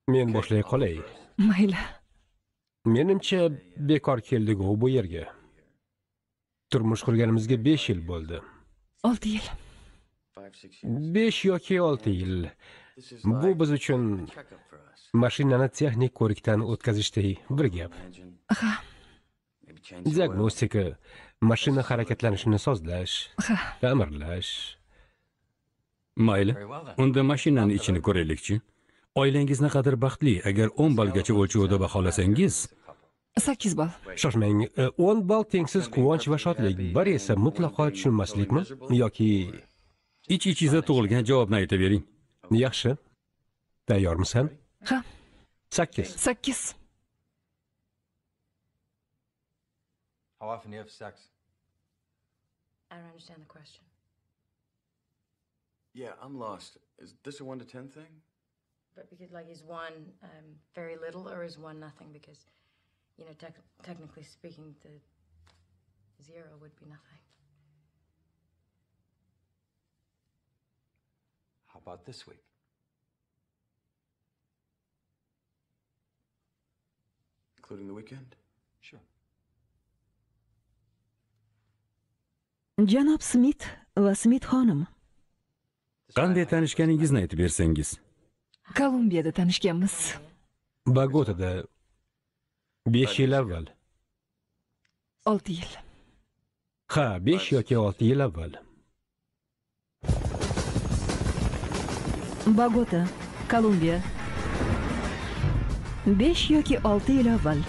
Men boshlay qolay. Mayli. Menimcha bekor keldik-ku bu yerga. Turmush qurganimizga 5 yil bo'ldi. 6 yil. 5 yoki 6 yil. Bu biz uchun mashinani texnik ko'rikdan o'tkazishdek bir gap. Ha, Diagnostika, mashina harakatlanishini sozlash, ha. ta'mirlash. Mayli. Unda mashinaning ichini ko'raylikchi. Oilangiz naqadar baxtli agar 10 ballgacha o'lchovda baholasangiz, 8 ball. Shoshmang, 10 ball tengsiz quvonch va shodlik, bir esa mutlaqo tushunmaslikmi yoki ich-ichingizda tug'ilgan javobni aytavering. yaxshi. Tayyormisan? Ha, 8. 8. How often do you have sex? I don't understand the question. Yeah, I'm lost. Is this a 1 to 10 thing? But because, like, is one very little or is one nothing? Because, you know, technically speaking, the 0 would be nothing. How about this week? Including the weekend? Sure. Janob Smith va Smith xonim. Qanday tanishganingizni aytib bersangiz. Kolumbiyada tanishganmiz. Bogotada 5 yil avval. 6 yil. Ha, 5 yoki 6 yil avval. Bogota, Kolumbiya. 5 yoki 6 yil avval.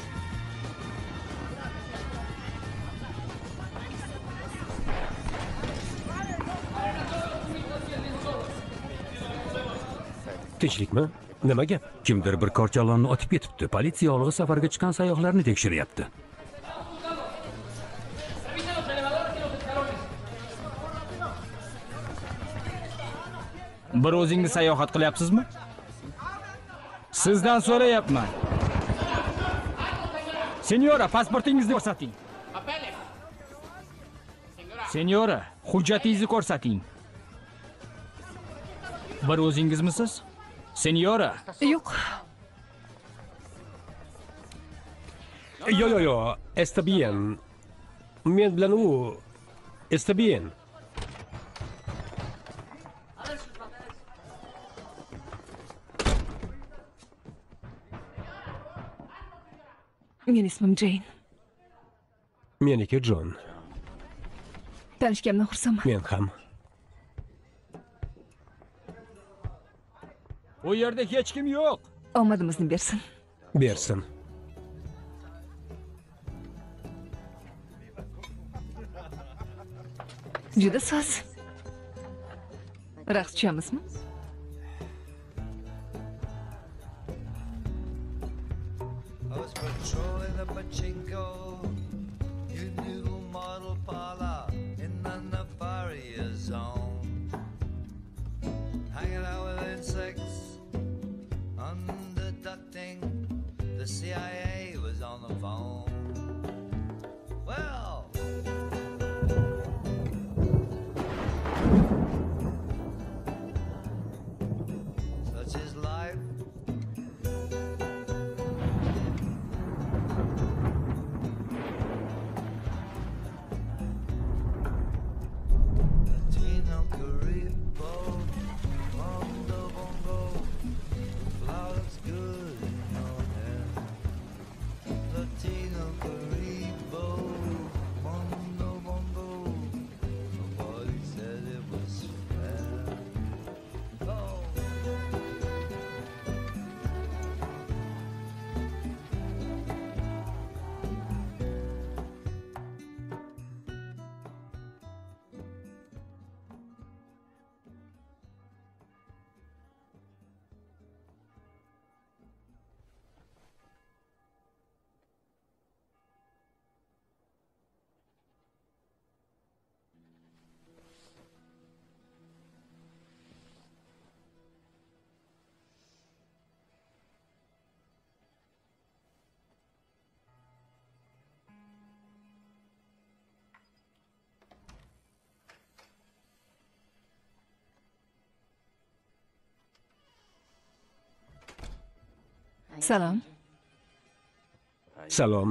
Tinchlikmi? Nima gap? Kimdir bir korchalonni otib ketibdi. Politsiya olg'i safarga chiqqan sayyohlarni tekshiryapti. Bir o'zingiz sayohat qilyapsizmi? Sizdan so'rayapman. Senyora, pasportingizni ko'rsating. Senyora, hujjatingizni ko'rsating. Bir o'zingizmisiz? Senyora. Yo'q. Yo, está bien. Men bilan u está bien. Men ismim Jane. Meniki John. Tanishganimdan xursandman. Men ham. U yerda hech kim yo'q. Omadimizni bersin. Bersin. Juda soz. Raqs tushamizmi? I was patrolling the pachinko, your new model parlor in the Nefaria zone. Hanging out with insects, underducting. The CIA was on the phone. Well, such is life. Latino Caribbo, Mondo Bongo, flower looks good in your hair. Latino Caribbo, Mondo Bongo, Salom. Salom.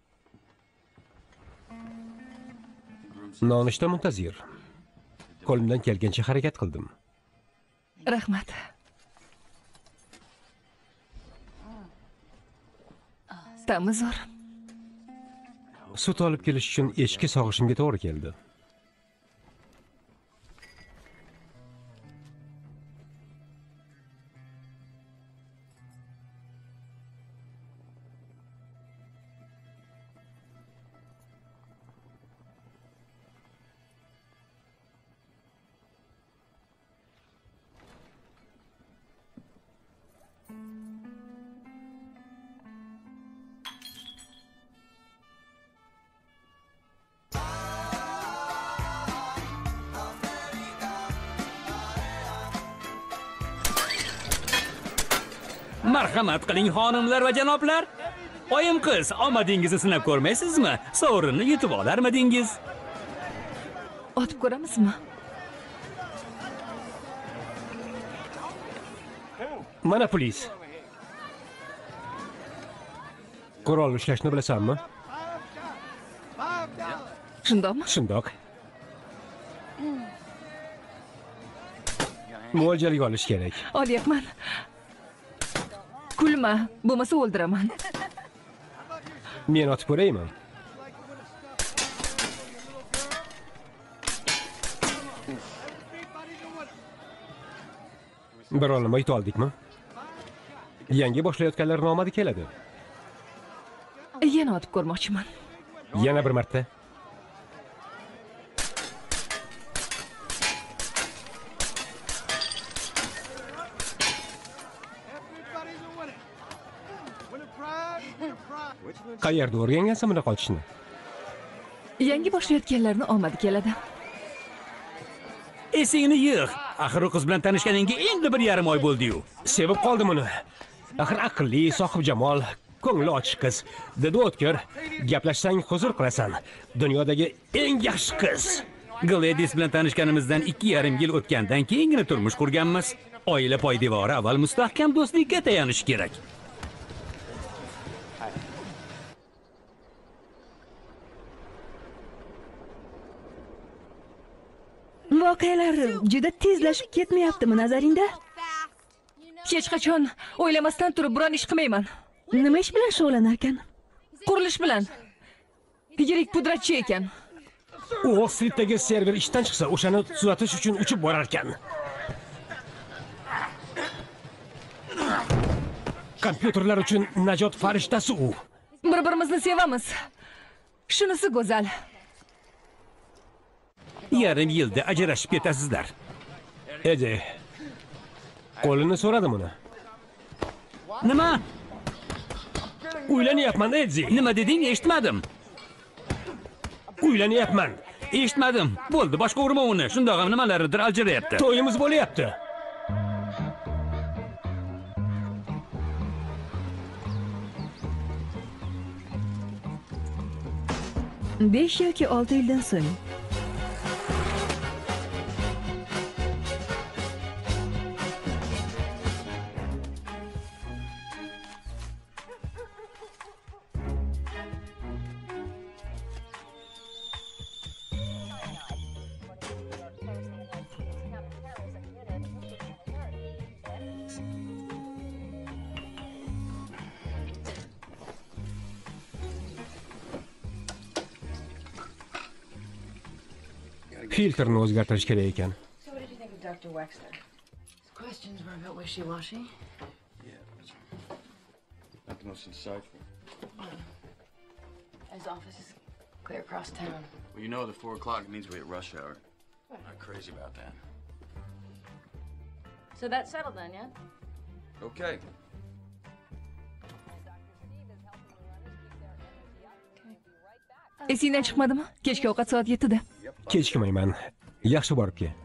Nonushta muntazir. Qo'limdan kelgancha harakat qildim. Rahmat. Ta'mi zo'r. Sut olib kelish uchun echki sog'ishimga to'g'ri keldi. Marhamat qiling xonimlar va janoblar. Oyim qiz, omadingizni sinab ko'rmaysizmi? Sovrinni yutib olarmidingiz? Otib ko'ramizmi? Mana pulingiz. Qurol ushlashni bilasanmi? Shundoqmi? Shundoq. Mo'ljalga olish kerak. Olyapman. Kulma, bo'lmasa o'ldiraman. Men otib ko'raymi? Bir olma yut oldikmi? Yangi boshlayotganlar omadi keladi. Yana otib ko'rmoqchiman. Yana bir marta. Qayerda o'rgangansan bunaqa otishni? Yangi boshlayotganlarni omadi keladi. Esingni yig'. Axir u qiz bilan tanishganingga endi 1,5 oy bo'ldi-yu. Sevib qoldim uni. Axir aqlli, sohibjamol, ko'ngli ochiq qiz. Dedi O'tkir, gaplashsang huzur qilasan. Dunyodagi eng yaxshi qiz. Gladys bilan tanishganimizdan 2,5 yil o'tgandan keyingina turmush qurganmiz. Oila poydevori avval mustahkam do'stlikka tayanish kerak. Voqealar juda tezlashib ketmayaptimi nazaringda? Hech qachon o'ylamasdan turib biron ish qilmayman. Nima ish bilan shug'ullanarkan? Qurilish bilan. Yirik pudratchi ekan. U Oxford'dagi server ishdan chiqsa, o'shani tuzatish uchun uchib borar ekan. Kompyuterlar uchun najot farishtasi u. Bir-birimizni sevamiz. Shunisi go'zal. Yarim yilda ajrashib ketasizlar. Edi. Qo'lini so'radim uni. Nima? Uylanyapman, Edzi. Nima deding? Eshitmadim. Uylanyapman. Eshitmadim. Bo'ldi, boshqa urma uni. Shundoq ham nimalaridir aljirayapti. To'yimiz bo'lyapti. Besh yoki 6 yildan so'ng. Filtrni o'zgartirish kerak ekan. So what did you think of Dr. Wexler? His questions were a bit wishy-washy. Not the most insightful. His office is clear across town. Well, you know the 4 o'clock means we're at rush hour. I'm not crazy about that. So that's settled then, yeah? Okay. Esingdan chiqmadimi? Kechki ovqat soat 7da. Kechikmayman. Yaxshi borib kel.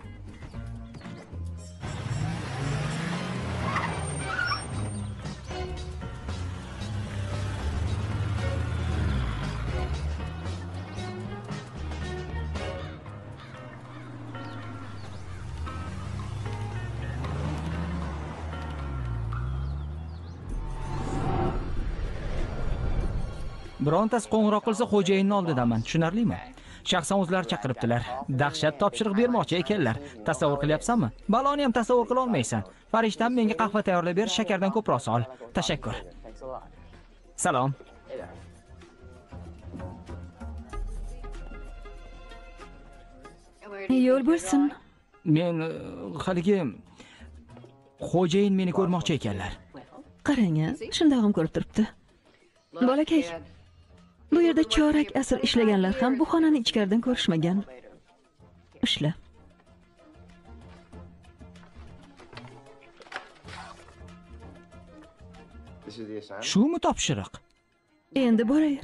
Birontasi qo'ng'iroq qilsa xo'jayinning oldidaman, tushunarlimi? Shaxsan o'zlari chaqiribdilar. Dahshat topshiriq bermoqchi ekanlar. Tasavvur qilyapsanmi? Baloni ham tasavvur qila olmaysan. Farishtam menga qahva tayyorlab ber, shakardan ko'proq sol. Tashakkur. Salom. Yo'l bo'lsin. Men haligi xo'jayin meni ko'rmoqchi ekanlar. Qarang, shundoq ham ko'rib turibdi. Bolakay, bu yerda chorak asr ishlaganlar ham bu xonani ichkaridan ko'rishmagan. Ishla. Shumi topshiriq? Endi boraver.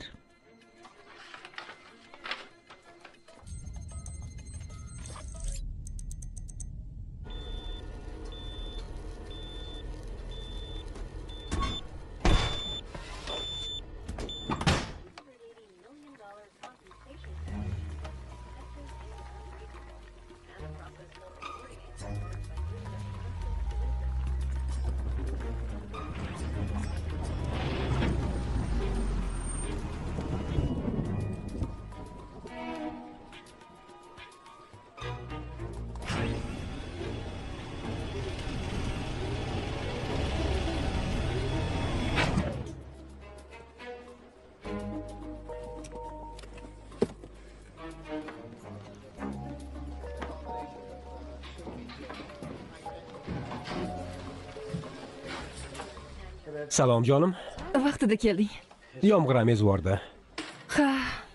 Salom jonim. Vaqtida kelding. Yomg'ir ham ezvordi. Ha,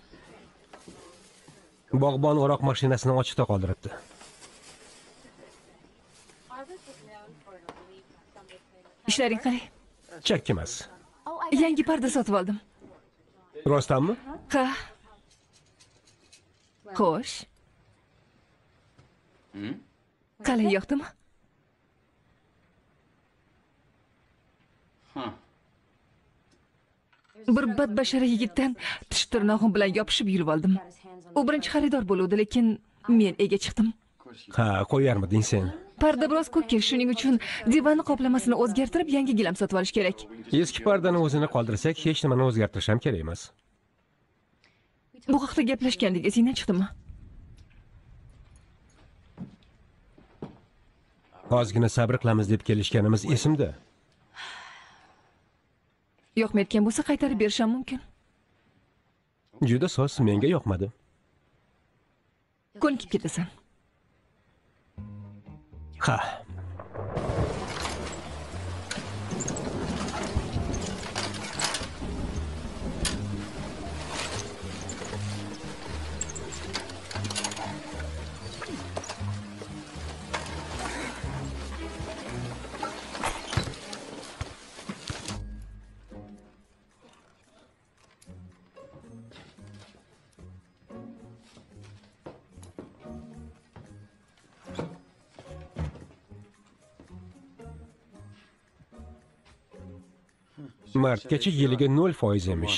Bog'bon o'roq mashinasini ochiqda qoldiribdi. ishlaring qalay? Chakkimas. Yangi parda sotib oldim. Rostdanmi? Ha. Xo'sh. Qalay, yoqdimi? Bir badbashara yigitdan tish tirnog'im bilan yopishib yurib oldim. U birinchi xaridor bo'luvdi, lekin men ega chiqdim. Ha, qo'yarmiding sen? Parda biroz ko'pga, shuning uchun divanni qoplamasini o'zgartirib yangi gilam sotib olish kerak. Eski pardani o'zini qoldirsak, hech nimani o'zgartirish ham kerak emas. Bu haqda gaplashgandik, esingdan chiqdimi? Ozgina sabr qilamiz deb kelishganimiz esimda. Yoqmayotgan bo'lsa qaytarib berishim mumkin. Juda soz, menga yoqmadi. Ko'nikib ketasan. Ha. Martgacha yiliga 0% emish.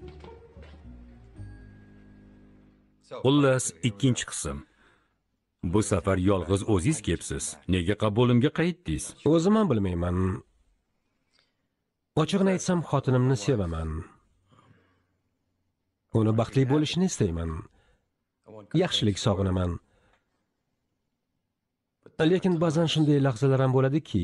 Xullas, ikkinchi qism. Bu safar yolg'iz o'zingiz kelibsiz. Nega qabulimga qaytdingiz? O'zim ham bilmayman. Ochiqni aytsam, xotinimni sevaman. Uni baxtli bo'lishini istayman. Yaxshilik sog'inaman. Lekin ba'zan shunday lahzalar ham bo'ladiki,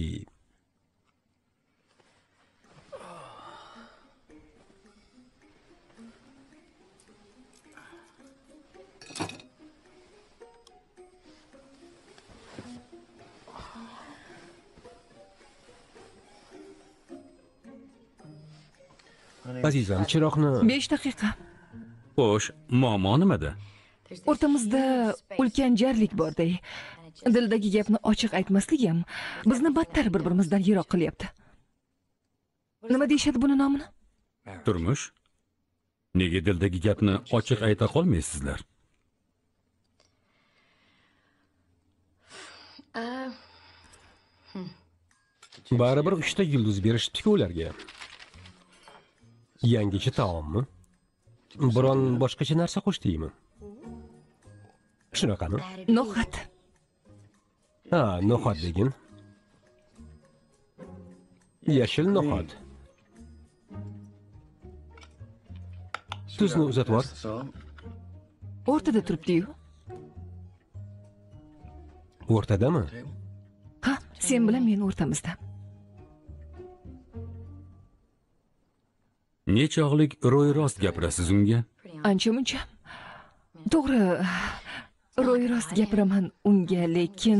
azizam, chiroqni 5 daqiqa. Xo'sh, muammo nimada? O'rtamizda ulkan jarlik borday. Dildagi gapni ochiq aytmaslik ham bizni battar bir-birimizdan yiroq qilyapti. Nima deyshadi buni nomini? Turmush? Nega dildagi gapni ochiq ayta qolmaysizlar? baribir 3 ta yulduz berishdi-ku ularga. Yangicha taommi? Biron boshqacha narsa qo'shdingmi? Shunaqami? No'xat. Ha, no'xat degin. Yashil no'xat. Tuzni uzatib yubor. O'rtada turibdi-yu. O'rtadami? Ha, sen bilan men o'rtamizda. Nechog'lik ro'y-rost gapirasiz unga? Ancha-muncha. To'g'ri, ro'y-rost gapiraman unga, lekin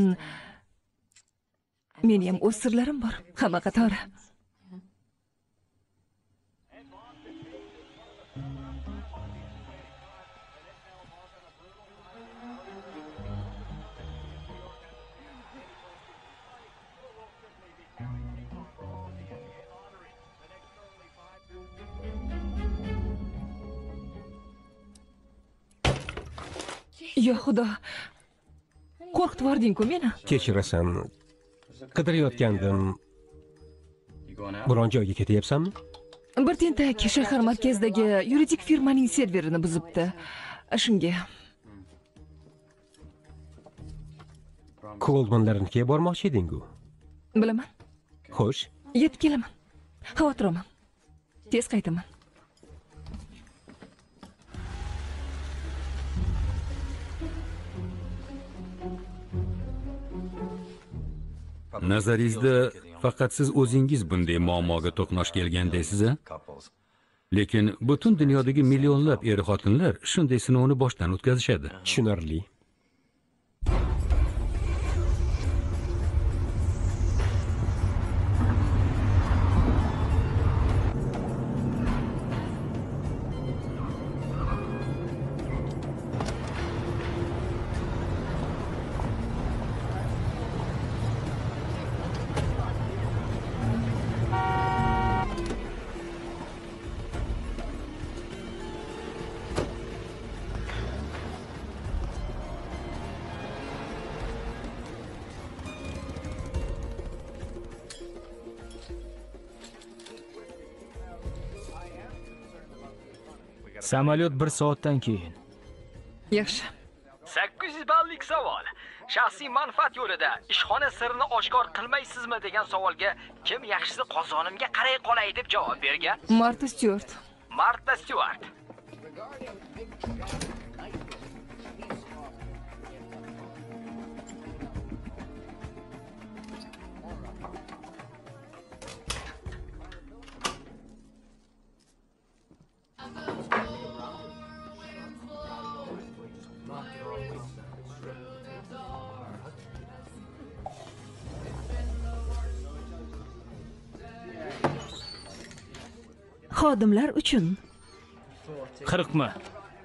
meni ham o'z sirlarim bor, hamma qatori. Yo xudo. Qo'rqitib yubording-ku meni. Kechirasan. Qidirayotgandim. Biron joyga ketyapsanmi? Bir tentak shahar markazidagi yuridik firmaning serverini buzibdi. Shunga. Goldmanlarnikiga bormoqchi eding-ku. Bilaman. Xo'sh, Yetib kelaman. Xavotir olma. Tez qaytaman. Nazaringizda faqat siz o'zingiz bunday muammoga to'qnosh kelgandaysiz-a? Lekin butun dunyodagi millionlab er-xotinlar shunday sinovni boshdan o'tkazishadi. tushunarli. Samolyot 1 soatdan keyin. Yaxshi. 800 ballik savol. Shaxsiy manfaat yo'lida ishxona sirini oshkor qilmaysizmi degan savolga kim yaxshisi qozonimga qaray qolay deb javob bergan? Marta Stewart. Marta Stewart. Xodimlar uchun 40 mi?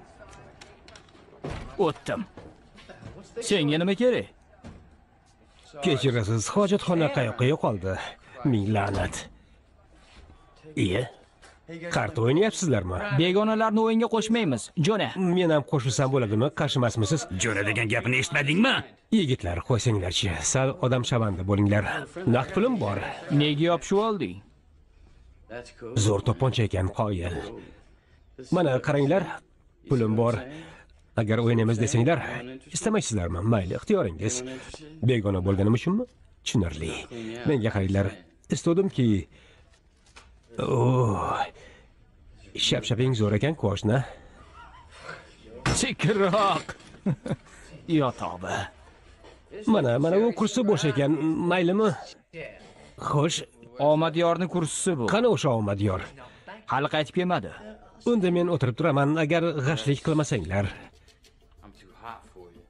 O'tdim. Senga nima kerak? Kechirasiz, hojatxona qayoqqa yo'qoldi? Ming la'nat. Iye. Qarta o'ynayapsizlarmi? Begonalarni o'yinga qo'shmaymiz. Jo'na. Men ham qo'shilsam bo'ladimi? Qarshimasmisiz? Jo'ra degan gapni eshitmadingmi? Yigitlar, qo'ysanglarchi. Sal odam shavanda bo'linglar. Naqd pulim bor. Nega yopishib olding? Zo'r to'pponcha ekan, qoyil. Mana qaranglar, pulim bor. Agar o'ynaymiz desanglar, istamaysizlarmi? Mayli, ixtiyoringiz. Begona bo'lganim uchunmi? Tushunarli. Menga qaranglar, istodimki shap-shaping zo'r ekan, qo'shna. Chekroq. Yotobi. Mana u kursi bo'sh ekan, maylimi? Xo'sh, Omadyorning kursisi bu. qani o'sha omadyor? Hali qaytib kelmadi. Unda men o'tirib turaman, agar g'ashlik qilmasanglar. I'm too hot for you.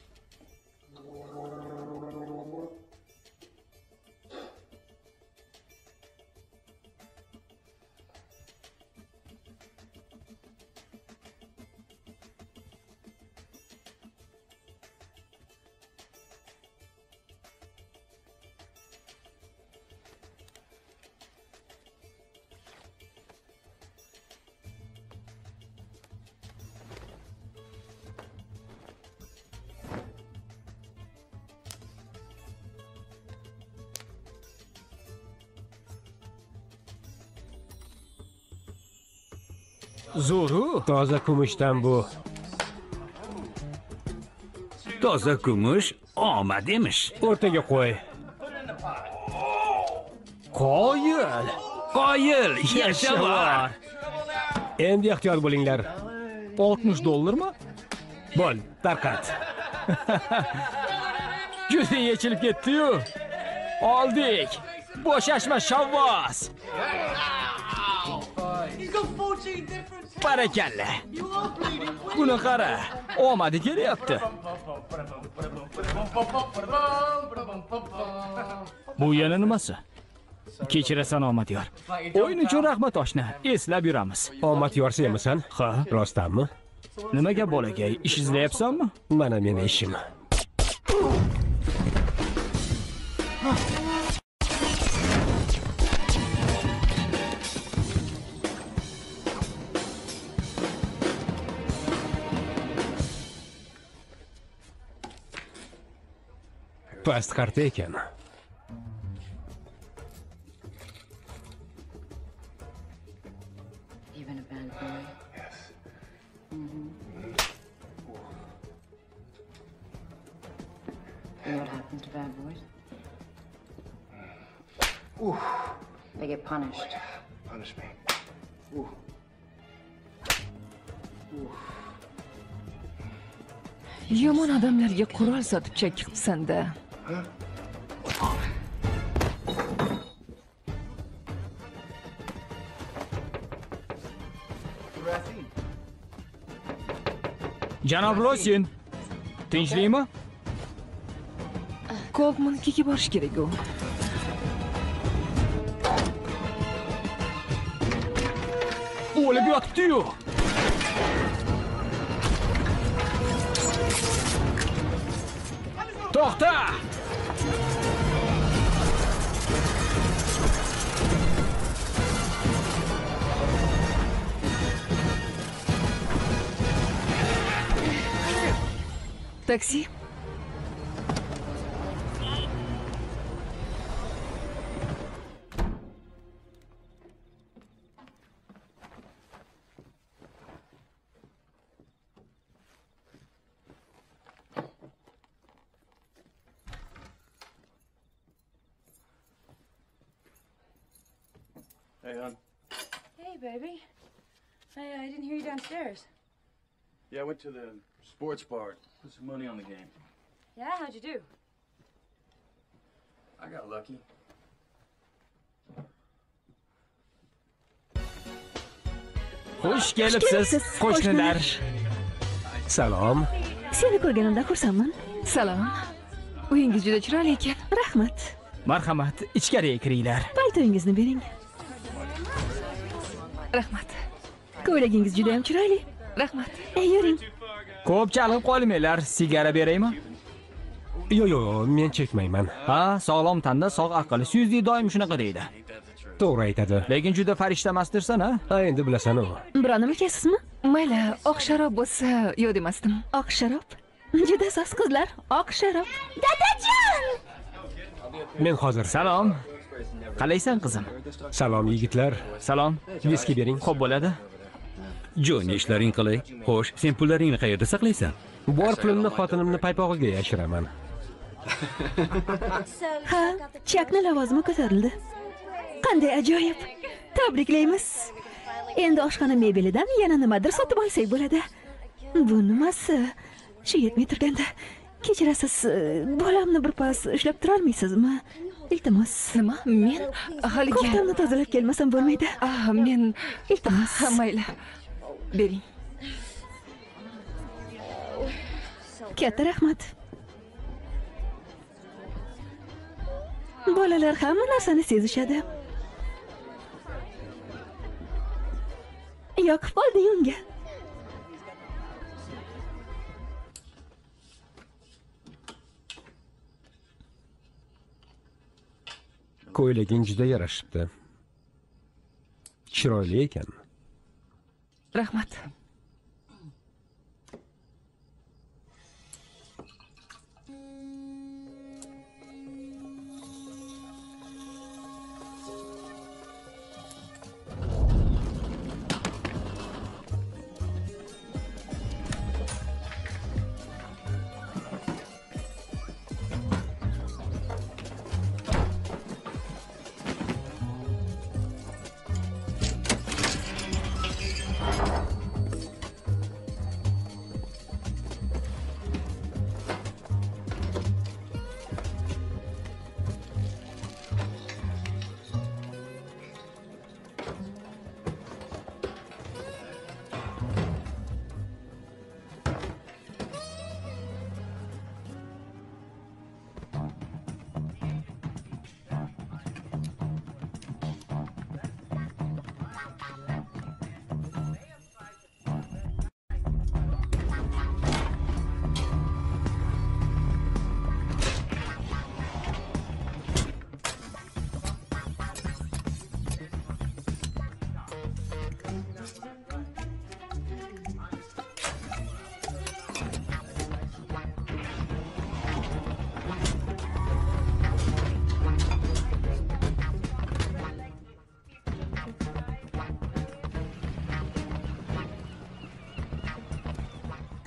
Zo'ru. Toza kumushdan bu. Toza kumush omad emish. O'rtaga qo'y. Qoyil. Qoyil, yasha bor. Endi ehtiyot bo'linglar. $60 mi? Bo'l, tarqat. Juda yechilib ketdi-yu. Oldik. Bo'shashma shavvos. Barakalla. Buni qara. Omadi kelyapti. Bu yana nimasi? Kechirasan Omadyor. O'yin uchun rahmat oshna. Eslab yuramiz. Omad yor senmisan? Ha, Rostdanmi? nima gap bolakay? Ish izlayapsanmi? Mana meni ishim. Past qarta ekan. You've been a bad boy. Yes. You know what happens to bad boys? They get punished. Punish me. Yomon odamlarga qurol sotib chakibsan-da. Janob Rosin. Tinchlikmi? Kovmankiga borish kerak u. O'lib yotibdi-yu. To'xta! Taksi. Hey, hon. Hey, baby. I didn't hear you downstairs. Yeah, I went to the sports bar. Put some money on the game. Yeah, how'd you do? I got lucky. Xush kelibsiz, qo'shnilar. Salom. Seni ko'rganimda xursandman. Salom. Uyingiz juda chiroyli ekan. Rahmat. Marhamat, ichkariga kiringlar. Paltoyingizni bering. Rahmat. Ko'ylagingiz juda ham chiroyli. Rahmat. Yuring. Ko'p chalib qolmanglar. Sigara beraymi? Yo, men chekmayman. Ha, sog'lom tanda sog' aql. Suyuzdek doim shunaqa deydi. To'g'ri aytadi. Lekin juda farishtamasdirsan, ha? Ha, endi bilasan u. Biron nima ichasizmi? Mayli, oq sharob bo'lsa, yo'q demasdim. Oq sharob. Juda soz qizlar. Oq sharob. Dadajon! Men hozir. Salom. Qalaysan, qizim? Salom yigitlar. Salom. Viski bering. Xo'p bo'ladi. Joni, ishlaring qalay? Xo'sh, sen pullaringni qayerda saqlaysan? Bor pulimni xotinimni paypog'iga yashiraman. Ha, Chakni lavozimi ko'tarildi. Qanday ajoyib. Tabriklaymiz. Endi oshxona mebelidan yana nimadir sotib olsak bo'ladi. Bu nimasi? Shu yetmay turganda. Kechirasiz, bolamni birpas ushlab tura olmaysizmi? Iltimos. Nima? Men haligi Koftamni tozalab kelmasam bo'lmaydi. Men Iltimos. mayli. Bering. Katta rahmat. Bolalar hamma narsani sezishadi. Yoqib qolding unga. Ko'ylaging juda yarashibdi. Chiroyli ekan. Rahmat.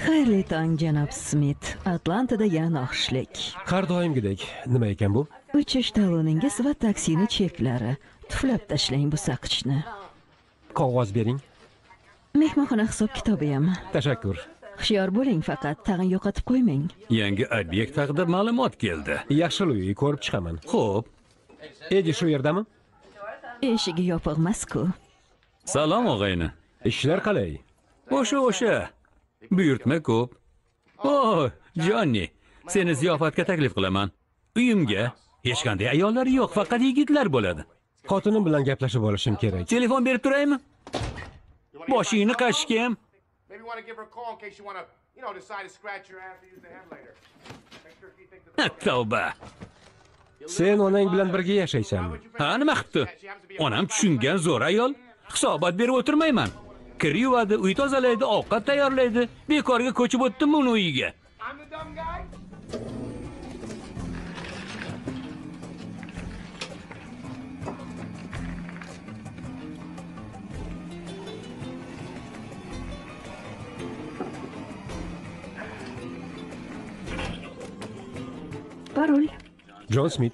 Xayrli tong, janob Smit. Atlantada yana noxushlik. Har doimgidek. Nima ekan bu? Uchish taloningiz va taksini cheklari. Tuflab tashlang bu saqqichni. Qog'oz bering. Mehmonxona hisob kitobiyam. Tashakkur. Hushyor bo'ling, faqat tag'in yo'qotib qo'ymang. Yangi obyekt haqida ma'lumot keldi. Yaxshi uy ko'rib chiqaman. Xo'p, Edi shu yerdami? Eshigi yopiq emas-ku. salom og'ayni. Ishlar qalay? O'sha. Buyurtma ko'p. Oh, Jonni, seni ziyofatga taklif qilaman. Uyimga hech qanday ayollar yo'q, faqat yigitlar bo'ladi. Xotinim bilan gaplashib olishim kerak. Telefon berib turaymi? Boshingni qashgim. Maybe you want to give her a call in case you want to, decide to scratch your ass or use the head later. Make sure she thinks it's Tavba. Sen onang bilan birga yashaysanmi? Ha, nima qilibdi? Onam tushungan zo'r ayol. Hisobot berib o'tirmayman. Kir yuvadi, uy tozalaydi, ovqat tayyorlaydi. Bekorga ko'chib o'tdim uni uyiga. I'm the dumb guy? Parol. Jon Smit.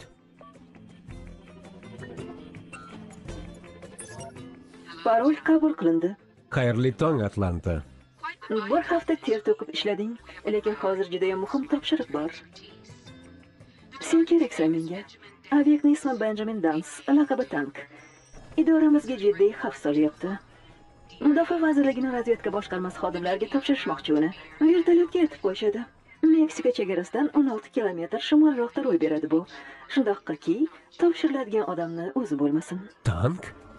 Parol qabul qilindi. Xayrli tong, Atlanta. Bir hafta ter to'kib ishlading, lekin hozir juda ham muhim topshiriq bor. Sen keraksan menga. Obyektning ismi Benjamin Dans, laqabi Tank. Idoramizga jiddiy xavf solyapti. Mudofaa vazirligining razvedka boshqarmasi xodimlariga topshirishmoqchi uni. Vertolyotga yetib qo'yishadi. Meksika chegarasidan 16 kilometr shimolroqda ro'y beradi bu. Shundoqqaki, topshiriladigan odamni o'zi bo'lmasin. Tank?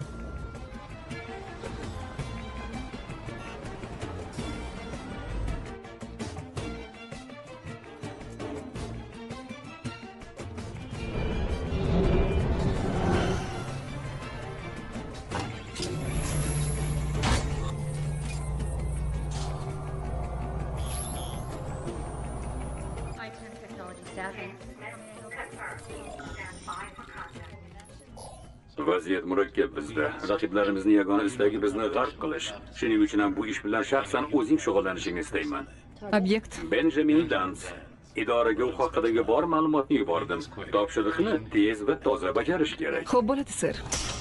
Vaziyat murakkab bizda. Raqiblarimizning yagona istagi bizni g'arq qilish. Shuning uchun ham bu ish bilan shaxsan o'zing shug'ullanishingni istayman. Obyekt. Benjamin Dans. Idoraga u haqidagi bor ma'lumotni yubordim. Topshiriqni tez va toza bajarish kerak. Xo'p bo'ladi, sir.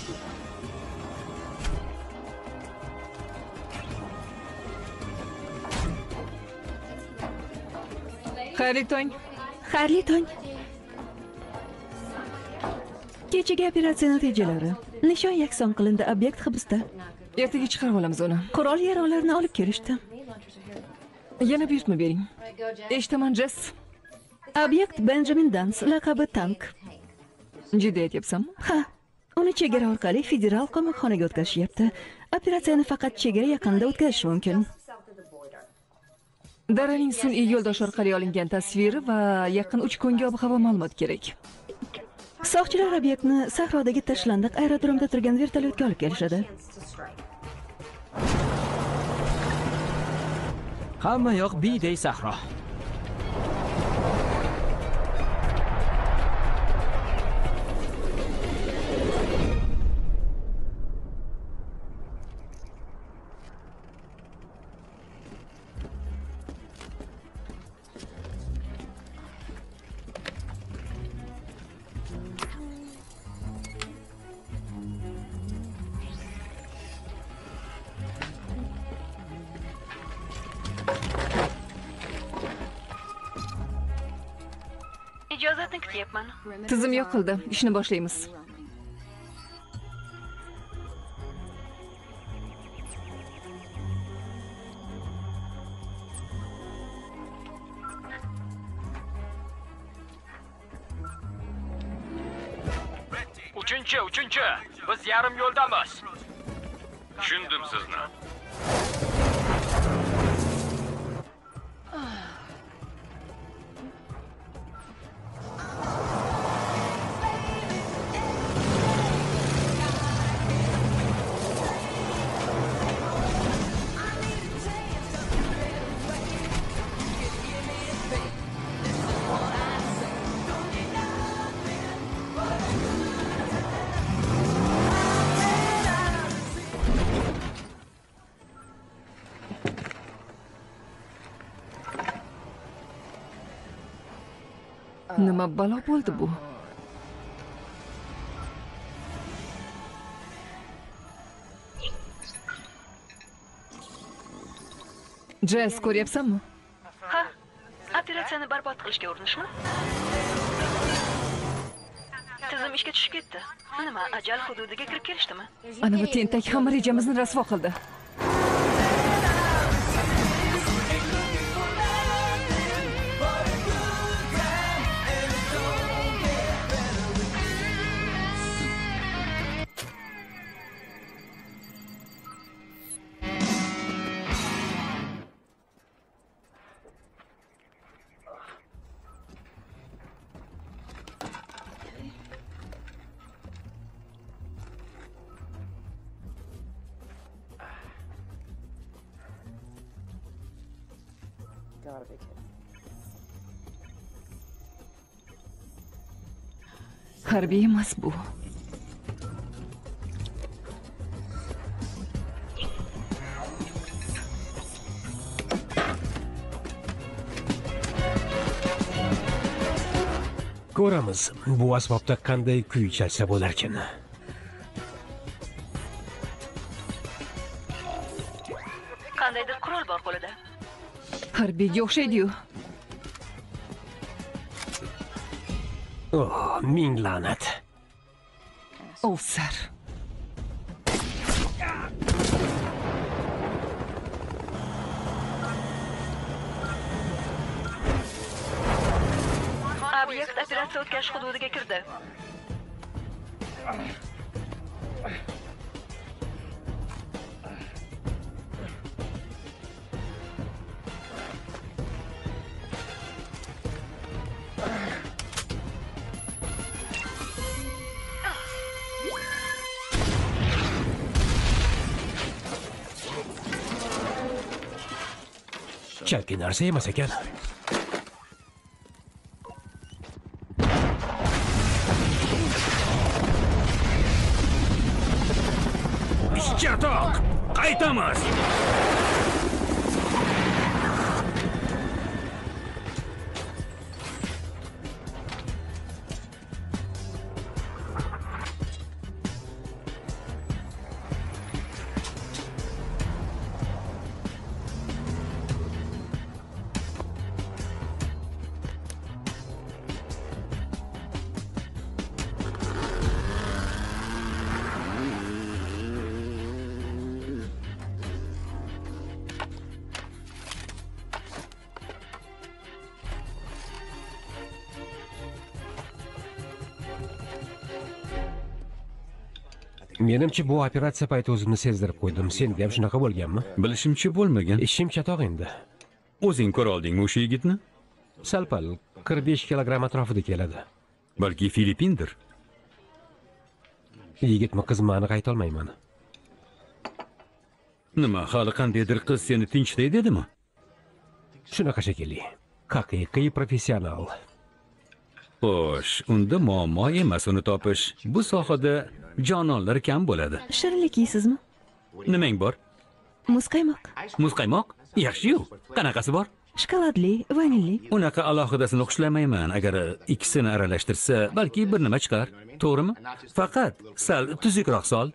Xayrli tong. Xayrli tong. Kechagi operatsiya natijalari. Nishon yakson qilindi, obyekt hibsda. Ertaga chiqarib olamiz uni. Qurol yarog'larini olib kelishdi. Yana buyurtma bering. Eshitaman, Jess. Obyekt Benjamin Dans, laqabi Tank. Jiddiy aytyapsanmi? Ha, uni chegara orqali federal qamoqxonaga o'tkazishyapti. Operatsiyani faqat chegara yaqinida o'tkazish mumkin. Daraning sun'iy yo'ldosh orqali olingan tasviri va yaqin 3 kunga ob-havo ma'lumot kerak. Soqchilar obyektni sahrodagi tashlandiq aerodromda turgan vertolyotga olib kelishadi. Hamma yoq biyday sahro. Ijozatni kutyapman. Tizim yoqildi. Ishni boshlaymiz. Uchinchi. Biz yarim yo'ldamiz. Tushundim sizni. Nima balo bo'ldi bu? Jess, ko'ryapsanmi? Ha, operatsiyani barbod qilishga urinishmi? Tizim ishga tushib ketdi. Nima, ajal hududiga kirib kelishdimi? Ana bu tentak hamma rejamizni rasvo qildi. Harbiy emas bu. Ko'ramiz, bu asbobda qanday kuy chalsa bo'larkan. Qandaydir qurol bor qo'lida. Harbiyga o'xshaydi-yu. Oh, ming la'nat. Ovsar. Obyekt operatsiya o'tkazish hududiga kirdi. Chalki narsa emas ekan. Chatoq! Qaytamiz! Menimcha bu operatsiya payti o'zimni sezdirib qo'ydim. Senda ham shunaqa bo'lganmi? Bilishimcha bo'lmagan. Ishim chatoq endi. O'zing ko'ra oldingmi o'sha yigitni? Salpal 45 kilogramm atrofida keladi. Balki Filippindir. Yigitmi qizmi aniq ayta olmayman. Nima, hali qandaydir qiz seni tinchday dedimi? Shunaqa shekilli. Haqiqiy professional. Xo'sh, unda muammo emas uni topish. Bu sohada jononlar kam bo'ladi. Shirinlik yeysizmi? Nimang bor? Muzqaymoq. Muzqaymoq? Yaxshi-yu. Qanaqasi bor? Shokoladli, vanilli. Unaqa alohidasini xushlamayman. Agar ikkisini aralashtirsa, balki bir nima chiqar. To'g'rimi? Faqat sal tuzukroq sol.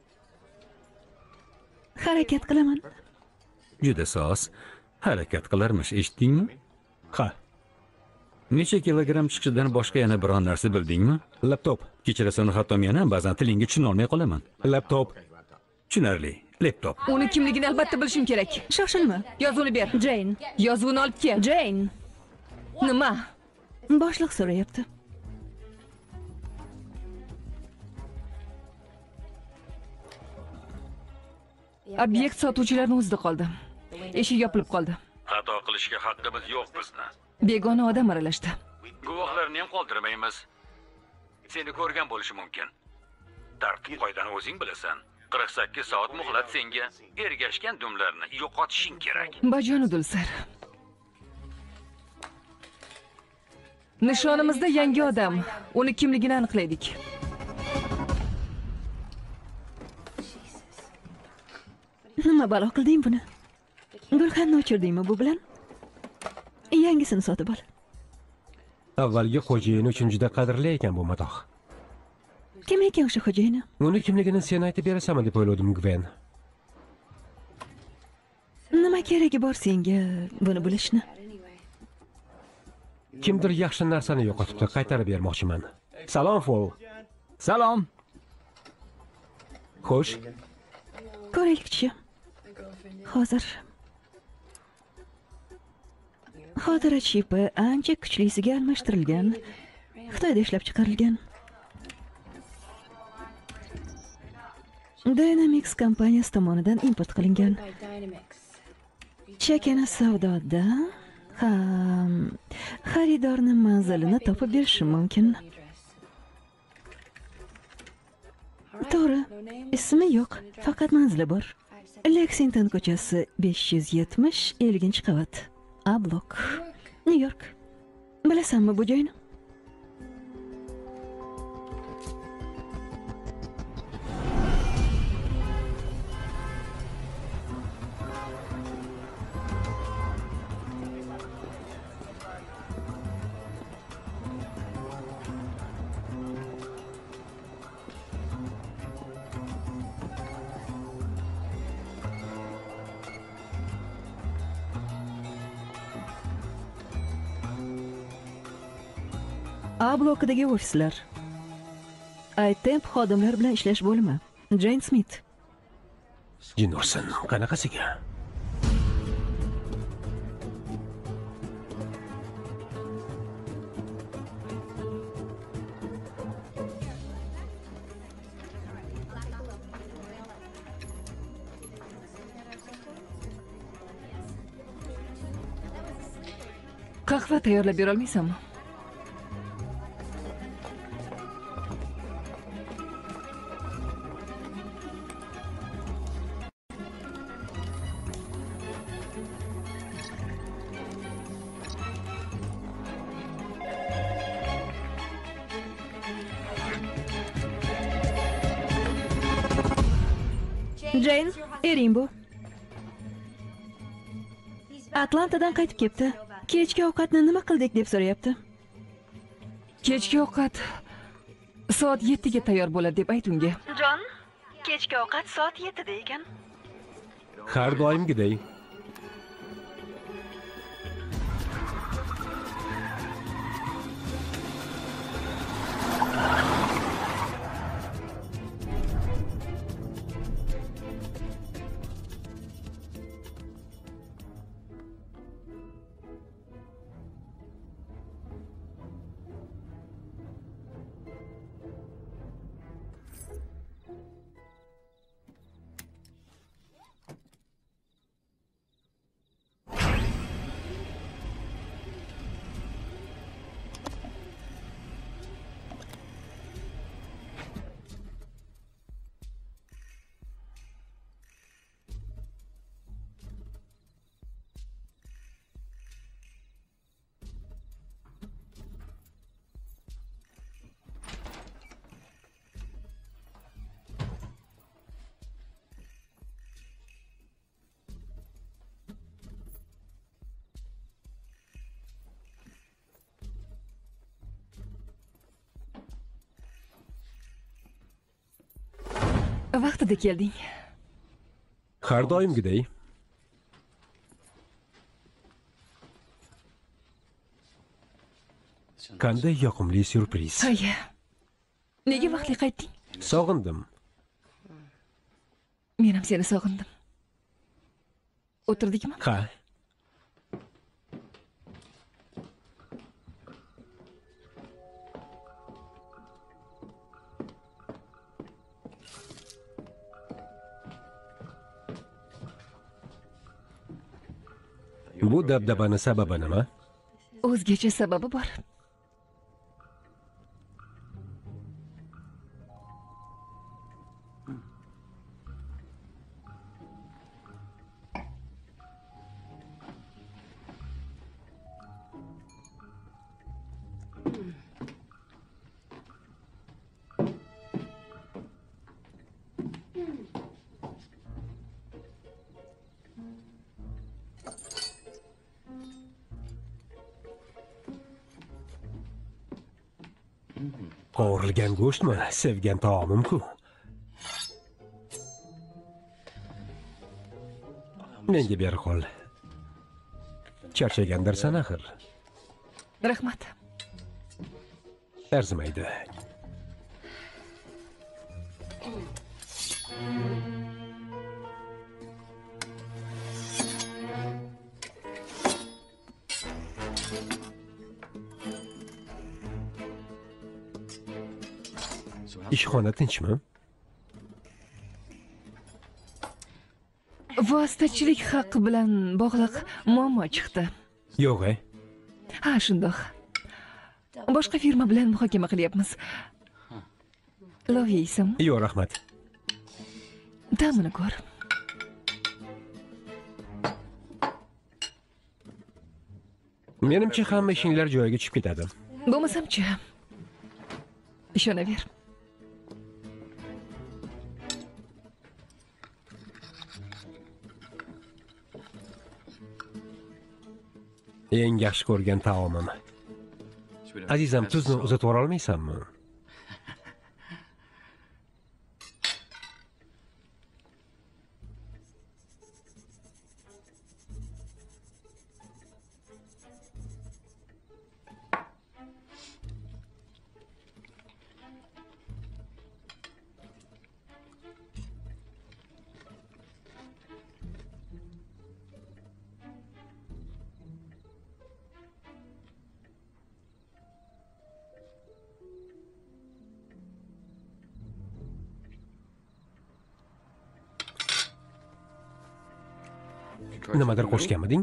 Harakat qilaman. Juda soz. Harakat qilarmish, eshitdingmi? Ha. Necha kilogramm chiqishidan boshqa yana biron narsa bildingmi? Laptop. Kechirasan, hatto men ham ba'zan tilingga tushuna olmay qolaman. Laptop. Tushunarli. Laptop. Uni kimligini albatta bilishim kerak. Shoshilma. Yozuvni ber. Jane. Yozuvni olib kel. Jane. Nima? Boshliq so'rayapti. Obyekt sotuvchilarning o'zida qoldi. Eshik yopilib qoldi. Xato qilishga haqqimiz yo'q bizni. Begona odam aralashdi. Guvohlarni ham qoldirmaymiz. Seni ko'rgan bo'lishi mumkin. Tartib qoidani o'zing bilasan. 48 soat muhlat senga. Ergashgan dumlarni yo'qotishing kerak. Bajonu Dulsar. Nishonimizda yangi odam. Uni kimligini aniqlaydik. Nima balo qilding buni? Gulxanni o'chirdingmi bu bilan? Yangisini sotib ol. Avvalgi xo'jayini uchun juda qadrli ekan bu matoh. Kim ekan o'sha xo'jayini? Uni kimligini sen aytib berasanmi deb o'yladim, Gven. Nima keragi bor senga buni bilishni? Kimdir yaxshi narsani yo'qotibdi, qaytarib bermoqchiman. Salom, Fol. Salom. Xo'sh, Ko'raylik-chi. Hozir. Xotira chipi ancha kuchlisiga almashtirilgan. Xitoyda ishlab chiqarilgan. Dynamics kompaniyasi tomonidan import qilingan. Chakana savdoda ham xaridorning manzilini topib berishi mumkin. To'g'ri, ismi yo'q, faqat manzili bor. Lexington ko'chasi 570, 50-qavat. A blok. New York. Bilasanmi bu joyni? A blokidagi ofislar. Aytemp xodimlar bilan ishlash bo'limi. Jane Smith. jin ursin, qanaqasiga? Qahva tayyorlab bera olmaysanmi? Jane, ering bu. Atlantadan qaytib kelibdi. Kechki ovqatni nima qildik deb so'rayapti. Kechki ovqat soat 7 ga tayyor bo'ladi deb ayt unga. Jon, kechki ovqat soat 7 da ekan. Har doimgiday. Vaqtida kelding. Har doimgiday. Qanday yoqimli syurpriz. Hayya. Nega vaqtli qaytding? Sog'indim. Men ham seni sog'indim. O'tirdikmi? Ha. Bu dabdabani sababi nima? O'zgacha sababi bor. Qovurilgan go'shtmi? Sevgan taomim-ku. Menga ber qol. Charchagandirsan axir. Rahmat. Arzimaydi. Ishxona tinchmi? Vositachilik haqqi bilan bog'liq muammo chiqdi. Yo'q-a. Ha, shundoq. Boshqa firma bilan muhokama qilyapmiz. Loviya yeysanmi? Yo'q, rahmat. Ta'mini ko'r. Menimcha hamma ishinglar joyiga tushib ketadi. Bo'lmasam-chi? Ishonaver. Eng yaxshi ko'rgan taomim. Azizam, tuzni uzatib yubora olmaysanmi? Nimadir qo'shganmiding?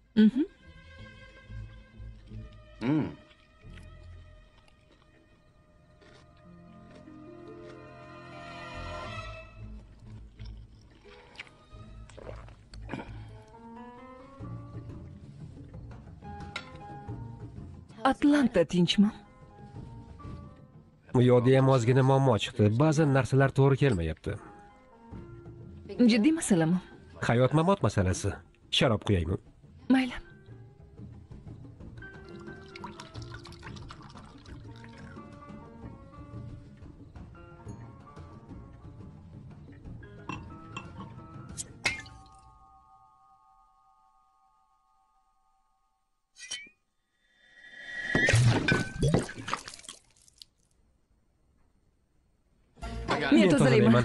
Atlanta tinchmi? Bu yo'lda ham ozgina muammo chiqdi. Ba'zan narsalar to'g'ri kelmayapti. Jiddiy masalami? Hayot-mamot masalasi. Sharob quyaymi? Mayli. Men tozalayman.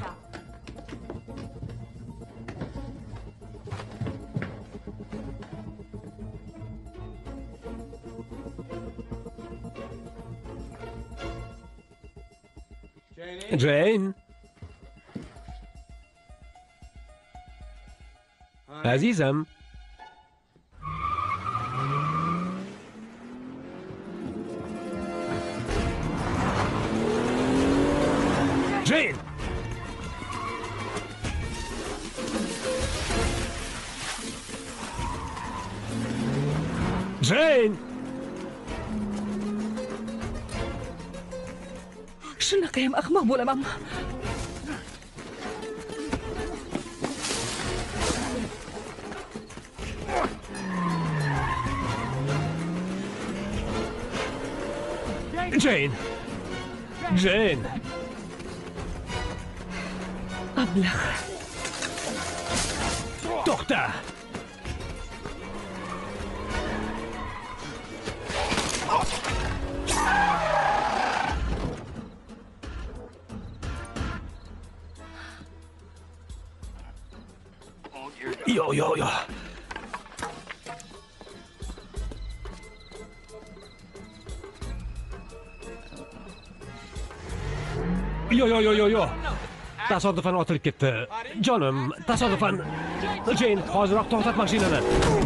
Jane. Azizam. Jane. Jane. Shunaqa ham ahmoq bo'lamanmi? Jane. Jane. Ablah. To'xta. Yo. Yo. Tasodifan otilib ketdi. Jonim, tasodifan. Jane, hoziroq to'xtat mashinani.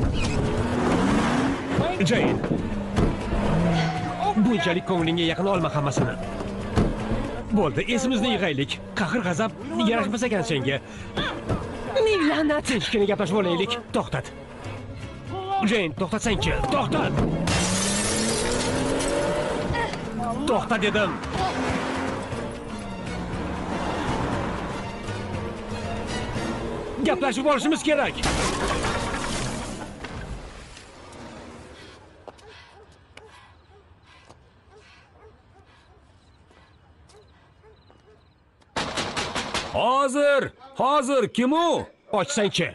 Jane. Bunchalik ko'nglingga yaqin olma hammasini. Bo'ldi, esimizni yig'aylik. Qahr-g'azab yarashmas ekan senga. Ming la'nat. Tinchgina gaplashib olaylik. To'xtat. Jane, to'xtatsang-chi. To'xtat. To'xta dedim. Gaplashib olishimiz kerak. Hozir kim u? Ochsang-chi.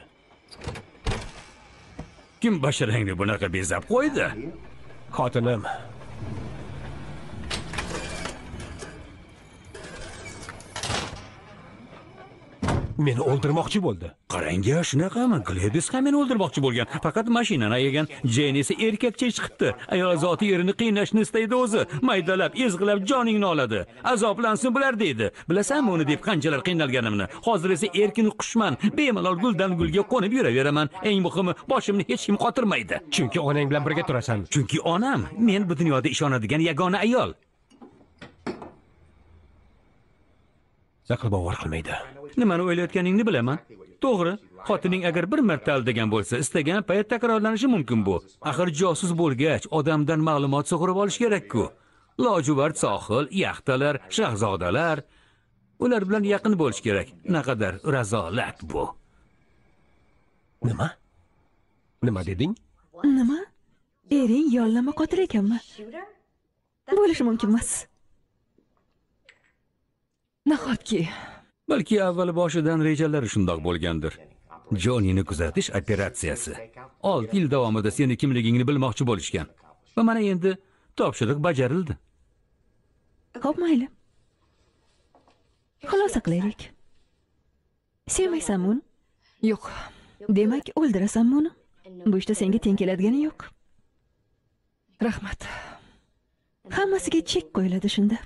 Kim basharangni bunaqa bezab qo'ydi? Xotinim. Meni o'ldirmoqchi bo'ldi. Qarang-a, shunaqami? Gledis ham meni o'ldirmoqchi bo'lgan. Faqat mashinani ayagan. Jane esa erkakcha chiqibdi. Ayol zoti erini qiynashni istaydi o'zi. Maydalab, ezg'ilab joningni oladi. Azoblansin bular deydi. Bilasanmi uni deb qanchalar qiynalganimni? Hozir esa erkin qushman. Bemalol guldan gulga qo'nib yuraveraman. Eng muhimi, boshimni hech kim qotirmaydi. Chunki onang bilan birga turasan. Chunki onam men bu dunyoda ishonadigan yagona ayol. Aql bovar qilmaydi. Nimani o'ylayotganingni bilaman. To'g'ri, xotining agar bir marta aldagan bo'lsa, istagan payt takrorlanishi mumkin bu. Axir josus bo'lgach, odamdan ma'lumot sug'urib olish kerak-ku. Lojuvard sohil, yaxtalar, shahzodalar, ular bilan yaqin bo'lish kerak. Naqadar razolat bu. Nima? Nima deding? Nima? Ering yollama qotil ekanmi? Bo'lishi mumkin emas. Nahotki Balki avval boshidan rejalari shundoq bo'lgandir. Jonini kuzatish operatsiyasi. 6 yil davomida seni kimligingni bilmoqchi bo'lishgan. Va mana endi topshiriq bajarildi. Xo'p, mayli. Xulosa qilaylik. Sevmaysanmi uni? Yo'q. Demak, o'ldirasanmi uni? Bu ishda senga teng keladigani yo'q. Rahmat. Hammasiga chek qo'yiladi shunda.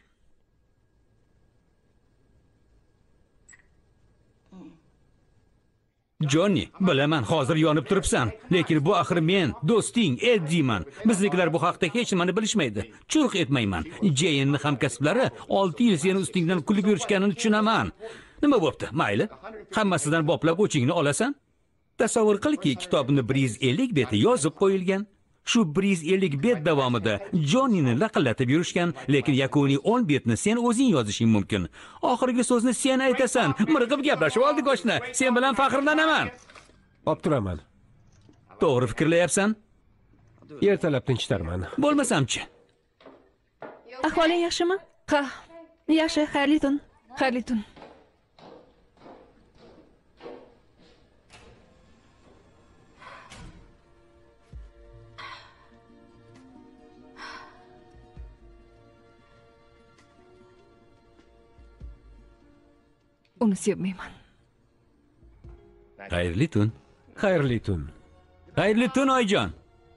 Jonni, bilaman, hozir yonib turibsan, lekin bu axir men, do'sting, Eddiman. Bizniklar bu haqda hech nimani bilishmaydi. Churq etmayman. Jane'ning hamkasblari 6 yil seni ustingdan kulib yurishganini tushunaman. Nima bo'pti? Mayli. Hammasidan boplab o'chingni olasan. Tasavvur qilki, kitobni 150 beti yozib qo'yilgan. Shu 150 bet davomida Jonnini laqillatib yurishgan, lekin yakuniy 10 betni sen o'zing yozishing mumkin. Oxirgi so'zni sen aytasan. Mirg'ib gaplashib oldik oshna. Sen bilan faxrlanaman. Olib turaman. To'g'ri fikrlayapsan? Ertalab tinchtarman. Bo'lmasamchi? Ahvoling yaxshimi? Ha, Yaxshi, xayrli tun. xayrli tun. Uni sevmayman. Xayrli tun. Xayrli tun. Xayrli tun, oyijon.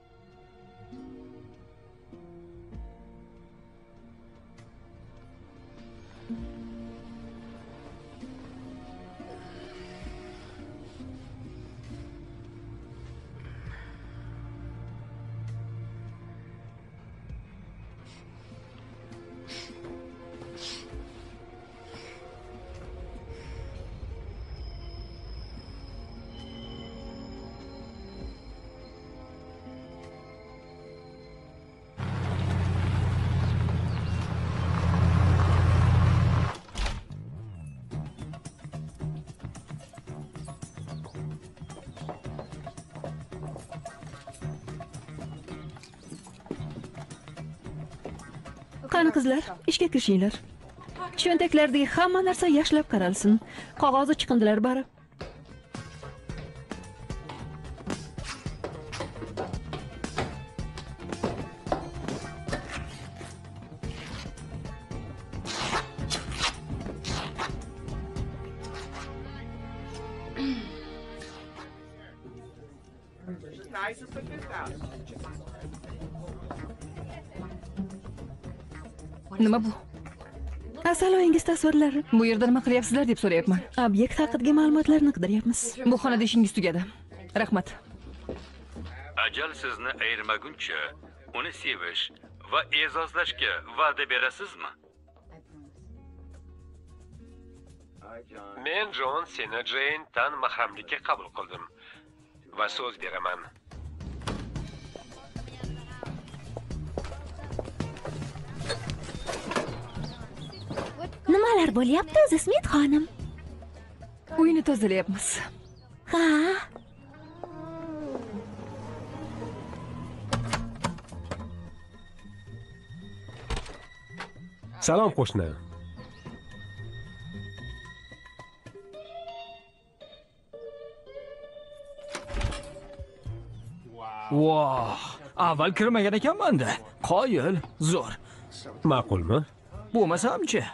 Qani qizlar, ishga kirishinglar. Cho'ntaklardagi hamma narsa yaxshilab qaralsin. Qog'ozi chiqindilar bari. Nima bu? Asaloyingiz tasvirlari. Bu yerda nima qilyapsizlar deb so'rayapman. Obyekt haqidagi ma'lumotlarni qidiryapmiz. Bu xonada ishingiz tugadi. Rahmat. Ajal sizni ayirmaguncha uni sevish va e'zozlashga va'da berasizmi? Men Jon seni Jane tan mahramlikka qabul qildim va so'z beraman. Nimalar bo'lyapti o'zi, Smit xonim? Uyni tozalayapmiz. Ha. Salom qo'shni. Voh, avval kirmagan ekanman-da. Qoyil, zo'r. Ma'qulmi? Bo'lmasam-chi?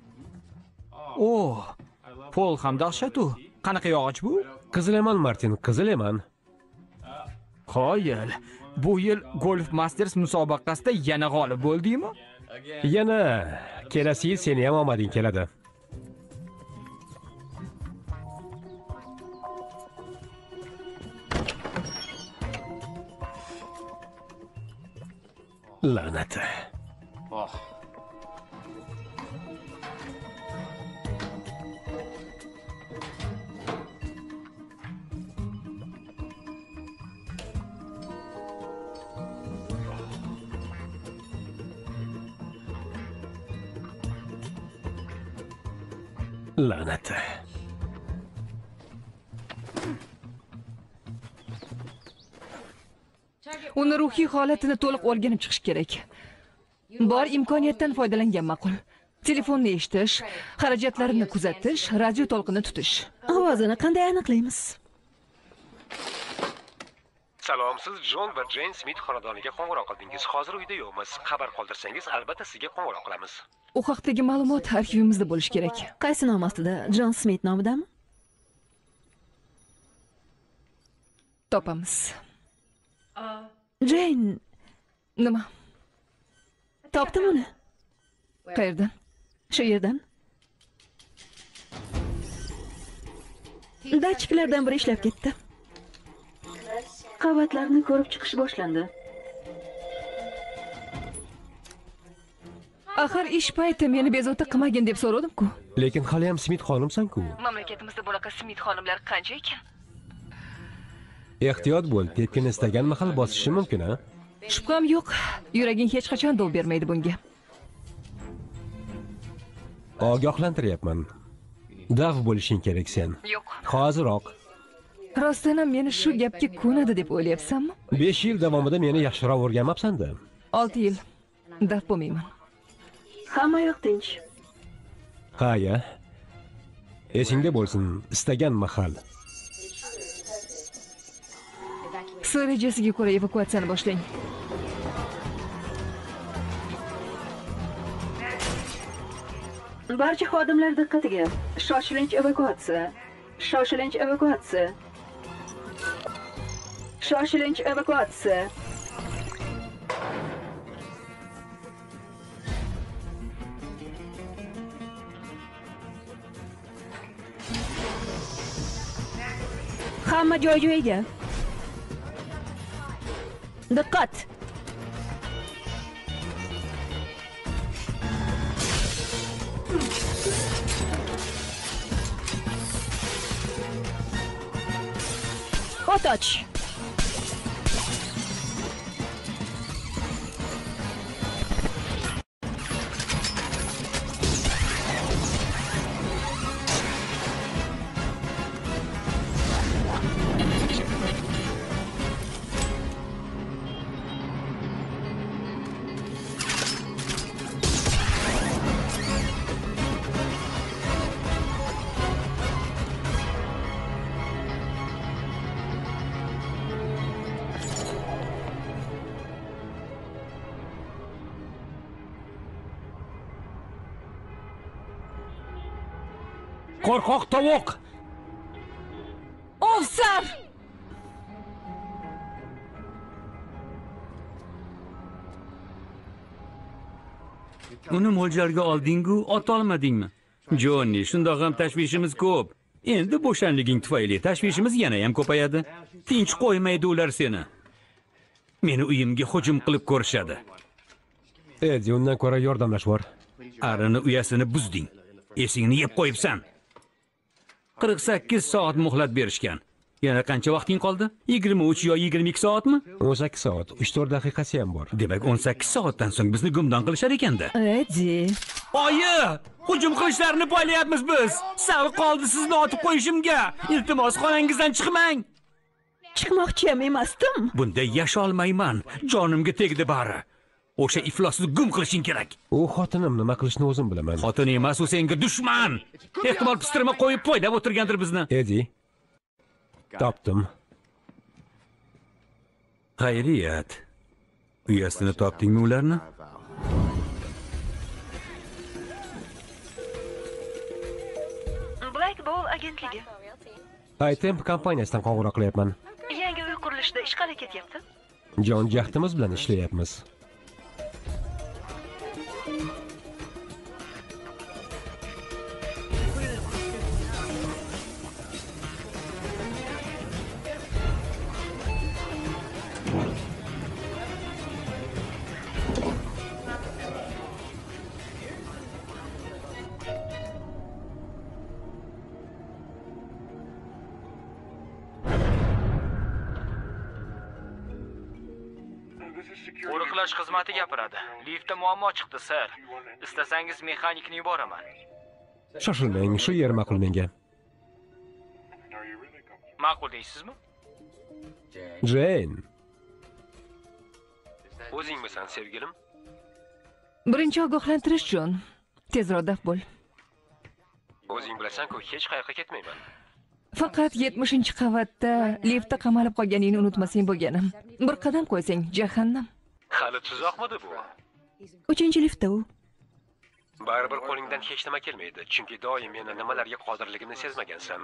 Oh, pol ham dahshat-u. Qanaqa yog'och bu? Qizilaman Martin, qizilaman. Qoyil. Bu yil Golf Masters musobaqasida yana g'olib bo'ldingmi? Yana kelasi yil seni ham omading keladi. La'nati. La'nati. Uni ruhiy holatini to'liq o'rganib chiqish kerak. Bor imkoniyatdan foydalangan ma'qul. Telefonni eshitish, xarajatlarini kuzatish, radio to'lqini tutish. Ovozini qanday aniqlaymiz? Salom, siz Jon va Jane Smith xonadoniga qo'ng'iroq qildingiz. Hozir uyda yo'qmiz. Xabar qoldirsangiz, albatta sizga qo'ng'iroq qilamiz. U haqdagi ma'lumot arxivimizda bo'lishi kerak. Qaysi nom ostida? Jon Smith nomidami? Topamiz. Jane, Nima? topdim uni. Qayerdan? Shu yerdan. Datchiklardan biri ishlab ketdi. Qavatlarni ko'rib chiqish boshlandi. Axir ish payti meni bezovta qilmagin deb so'radim-ku. Lekin hali ham Smith xonimsan-ku. Mamlakatimizda bunaqa Smith xonimlar qancha ekan? Ehtiyot bo'l, tepkini istagan mahal bosishi mumkin, ha? Shubham yo'q. Yuraging hech qachon dov bermaydi bunga. Ogohlantiryapman. Dav bo'lishing kerak sen. Yo'q. Hoziroq. Rostdan ham meni shu gapga ko'nadi deb o'ylayapsanmi? 5 yil davomida meni yaxshiroq o'rganmabsan-da. 6 yil. Daf bo'lmayman. Hamma yoq tinch. Qaya. Esingda bo'lsin, istagan mahal. S rejasiga ko'ra evakuatsiyani boshlang. Barcha xodimlar diqqatiga. Shoshilinch evakuatsiya. Shoshilinch evakuatsiya. Shoshilinch evakuatsiya. Hamma joy-joyiga. Diqqat. Otoch. Qo'rqoq tovuq. Ofsar! Uni mo'ljalga olding-ku, ota olmadingmi? Jonni, shundoq ham tashvishimiz ko'p. Endi bo'shanliging tufayli tashvishimiz yana ham ko'payadi. Tinch qo'ymaydi ular seni. Meni uyimga hujum qilib ko'rishadi. Edi, undan ko'ra yordamlashvor. Arini uyasini buzding. Esingni yeb qo'yibsan. 48 soat muhlat berishgan. Yana qancha vaqting qoldi? 23 yo 22 soatmi? 18 soat, 3-4 daqiqasi ham bor. Demak 18 soatdan so'ng bizni gumdon qilishar ekanda. Edi. Oyi, hujum qilishlarini poylayapmiz biz. Sal qoldi sizni otib qo'yishimga. Iltimos xonangizdan chiqmang. Chiqmoqchi ham emasdim. Bunda yasha olmayman. Jonimga tegdi bari. O'sha iflosni gum qilishing kerak. U xotinim nima qilishni o'zim bilaman. Xotin emas, u senga dushman. Ehtimol pistirma qo'yib poylab o'tirgandir bizni. Edi. Topdim. Xayriyat. Uyasini topdingmi ularni? Black Ball agentligi. Item kompaniyasidan qo'ng'iroq qilyapman. Yangi uy qurilishida ish qalay ketyapti? Jon jahdimiz bilan ishlayapmiz. Qo'riqlash xizmati gapiradi. Liftda muammo chiqdi, sir. Istasangiz mexanikni yuboraman. Shoshilmang, shu yer ma'qul menga. Ma'qul deysizmi? Jane. O'zingmisan, sevgilim? Birinchi ogohlantirish Jon. Tezroq daf bo'l. O'zing bilasan-ku, hech qayoqqa ketmayman. Faqat 70-qavatda liftda qamalib qolganingni unutmasang bo'lganim. Bir qadam qo'ysang, jahannam. Hali tuzoqmidi bu? 3-liftda u. Baribir qo'lingdan hech nima kelmaydi, chunki doim meni nimalarga qodirligimni sezmagansan.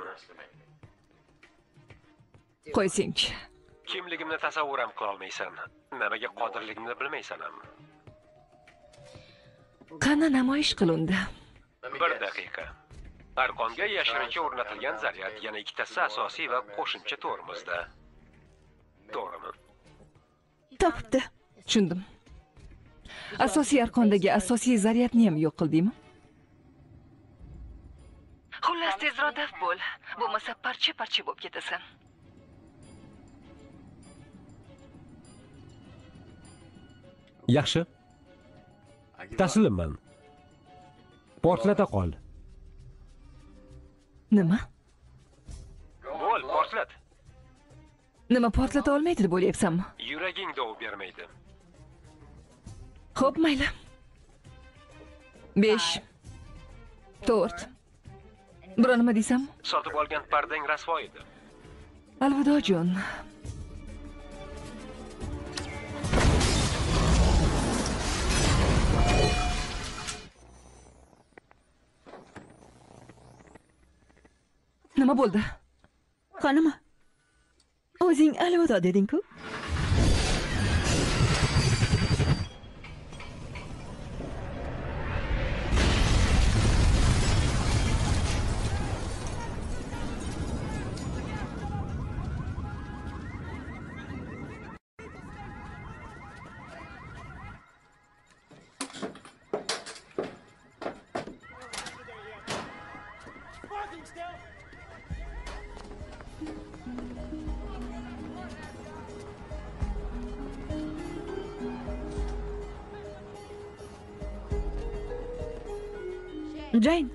Qo'ysingchi. Kimligimni tasavvur ham qila olmaysan. Nimaga qodirligimni bilmaysan ham. Qani namoyish qilindi. Bir daqiqa. Arqonga yashirincha o'rnatilgan zaryad, yana ikkitasi asosiy va qo'shimcha tormozda. To'g'rimi? Topibdi. Tushundim. Asosiy arqondagi asosiy zaryadni ham yo'q qildingmi? Xullas tezroq daf bo'l. Bo'lmasa parcha-parcha bo'lib ketasan. Yaxshi. Taslimman. Portlata qol. Nima? Bo'l, portlat. Nima portlata olmaydi deb o'ylayapsanmi? Yuraging dov bermaydi. Xo'p, mayli. 5 4 Biror nima desam? Sotib olgan pardang rasvo edi. Alvido Jon. Nima bo'ldi? Xonima. O'zing alvido deding-ku. Jane.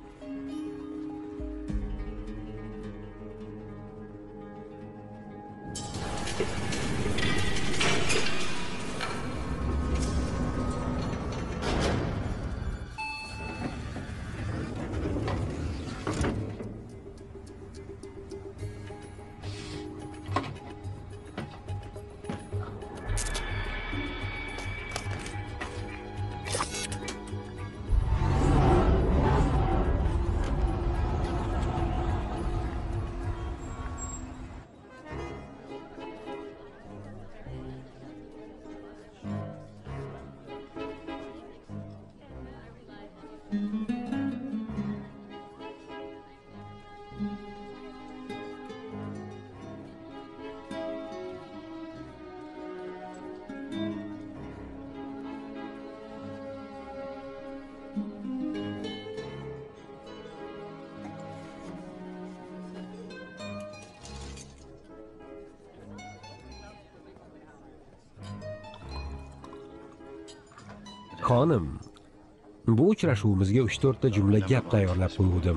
Xonim, bu uchrashuvimizga 3-4 ta jumla gap tayyorlab qo'ydim.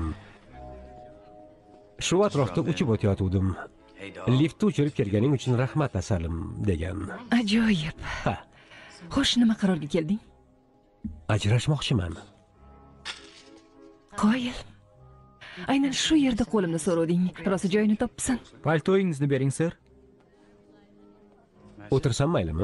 Shu atrofda uchib o'tayotgandim. Liftni o'chirib kelganing uchun rahmat asalim degan. Ajoyib. Ha. Xo'sh, nima qarorga kelding? Ajrashmoqchiman. Qoyil. Aynan shu yerda qo'limni so'rading. Rosa joyini topibsan. Paltoyingizni bering, sir. O'tirsam maylimi?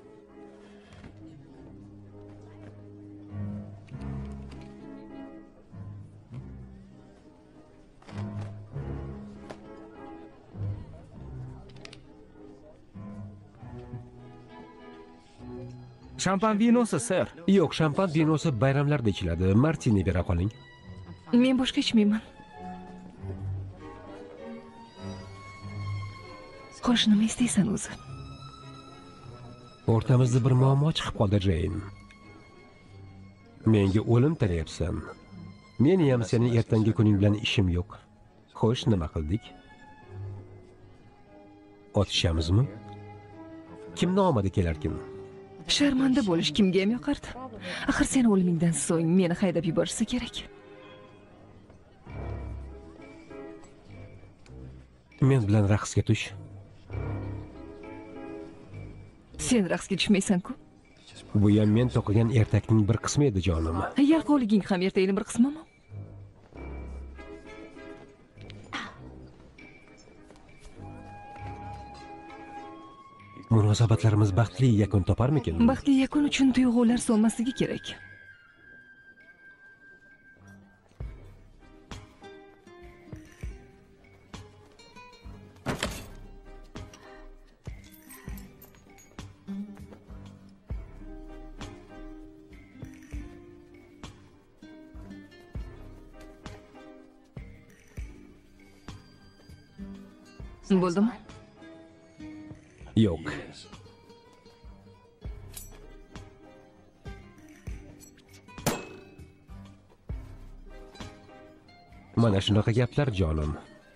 Shampan vinosi, ser. Yo'q, shampan vinosi bayramlarda ichiladi. Martini bera qoling. Men boshqa ichmayman. Xo'sh, nima istaysan o'zi? O'rtamizda bir muammo chiqib qoldi, Jeyn. Menga o'lim tilayapsan. Meni ham sening ertangi kuning bilan ishim yo'q. Xo'sh, nima qildik? Otishamizmi? Kimni omadi kelarkin? Sharmanda bo'lish kimga ham yoqardi? Axir sen o'limingdan so'ng meni haydab yuborsa kerak. Men bilan raqsga tush. Sen raqsga tushmaysan-ku? Bu ham men to'qigan ertakning bir qismi edi, jonim. Yalqovliging ham ertakning bir qismimi? Munosabatlarimiz baxtli yakun toparmikin? Baxtli yakun uchun tuyg'ular so'nmasligi kerak. Bo'ldimi? Yo'q. Mana shunaqa gaplar, jonim.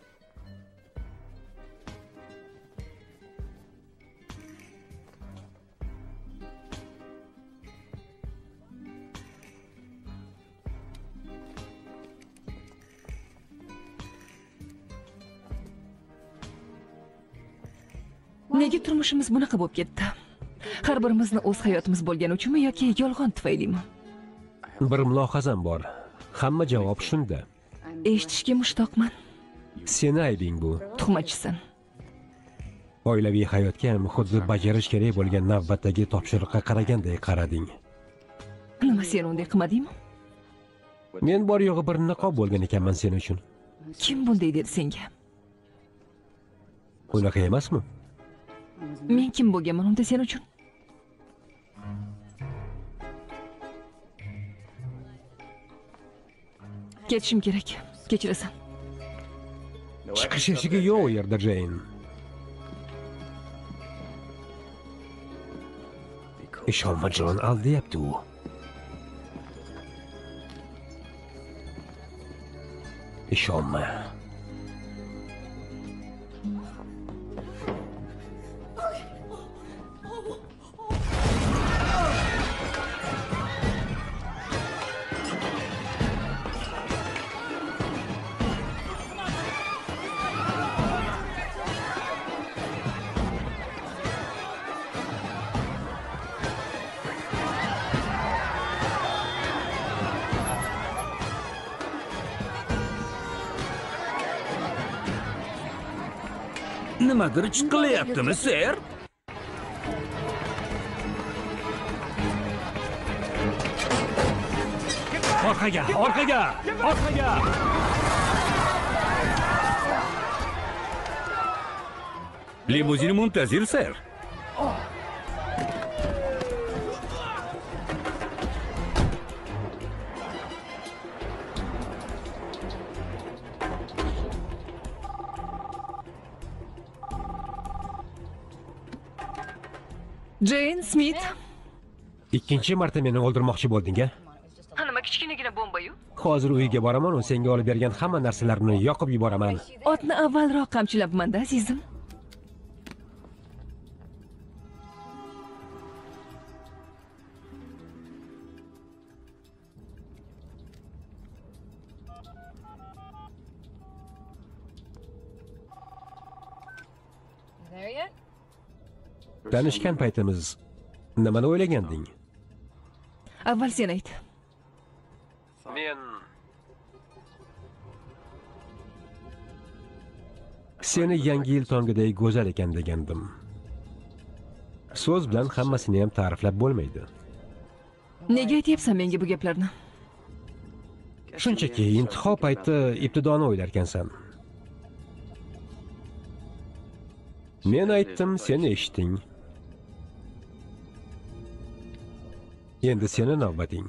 Nega turmushimiz bunaqa bo'lib ketdi? Har birimizni o'z hayotimiz bo'lgani uchunmi yoki yolg'on tufaylimi? Bir mulohazam bor. Hamma javob shunda. Eshitishga mushtoqman. Seni aybing bu. Tuhmatchisan. Oilaviy hayotga ham xuddi bajarish kerak bo'lgan navbatdagi topshiriqqa qaraganday qarading. Nima, sen unday qilmadingmi? Men bor yo'g'i bir niqob bo'lgan ekanman sen uchun. Kim bunday dedi senga? Unaqa emasmi? Men kim bo'lganman unda sen uchun? Ketishim kerak. Kechirasan. Chiqish eshigi yo'q u yerda, Jeyn. Ishonma, Jon, aldayapti u. Ishonma. Nimadir chiqilyaptimi, ser? Orqaga, orqaga, orqaga! Limuzin muntazir, ser. Jane Smith. Ikkinchi marta meni o'ldirmoqchi bo'lding-a? Nima kichkinagina bomba-yu? Hozir uyga boraman, u senga olib bergan hamma narsalarni yoqib yuboraman. Otni avvalroq qamchilabman-da, azizim. Tanishgan paytimiz nimani o'ylaganding? Avval sen ayt. Men Seni yangi yil tongiday go'zal ekan degandim. So'z bilan hammasini ham ta'riflab bo'lmaydi. Nega aytyapsan menga bu gaplarni? Shunchaki intiho payti ibtidoni o'ylar ekansan. Men aytdim, sen eshitding. Endi seni navbating.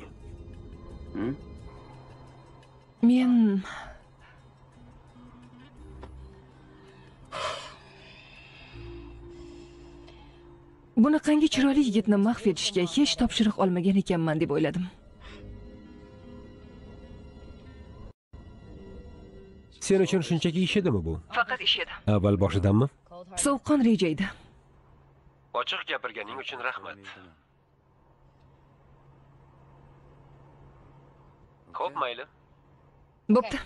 Men bunaqangi chiroyli yigitni mahv etishga hech topshiriq olmagan ekanman deb o'yladim. Sen uchun shunchaki ish edimi bu? Faqat ish edi. Avval boshidanmi? Sovuqqon reja edi. Ochiq gapirganing uchun rahmat. Xo'p, mayli. Bo'pti.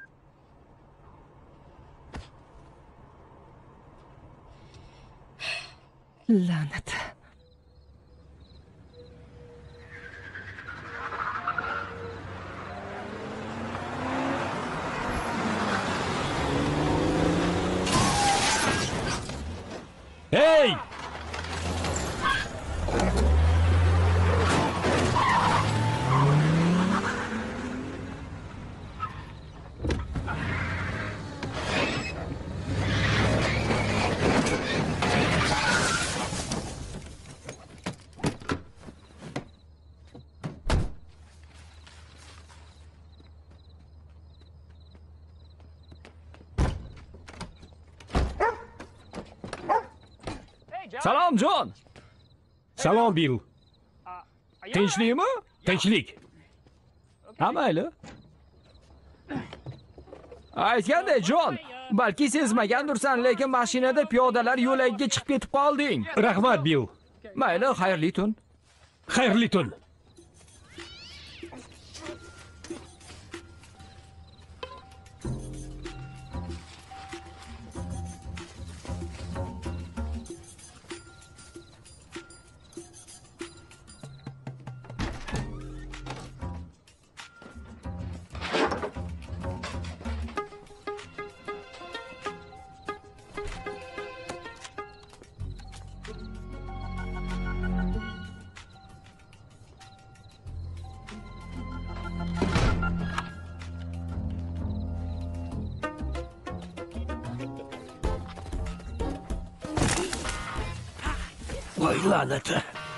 La'nat. Hey! Salom, Jon. Salom, Bill. Tinchlikmi? Tinchlik. Ha, mayli. Aytgandek, Jon, balki sezmagandursan, lekin mashinada piyodalar yo'lagiga chiqib ketib qolding. Rahmat, Bill. Mayli, xayrli tun. Xayrli tun. Voy la'nati.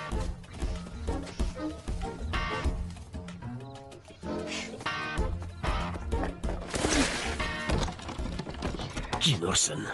Jin ursin.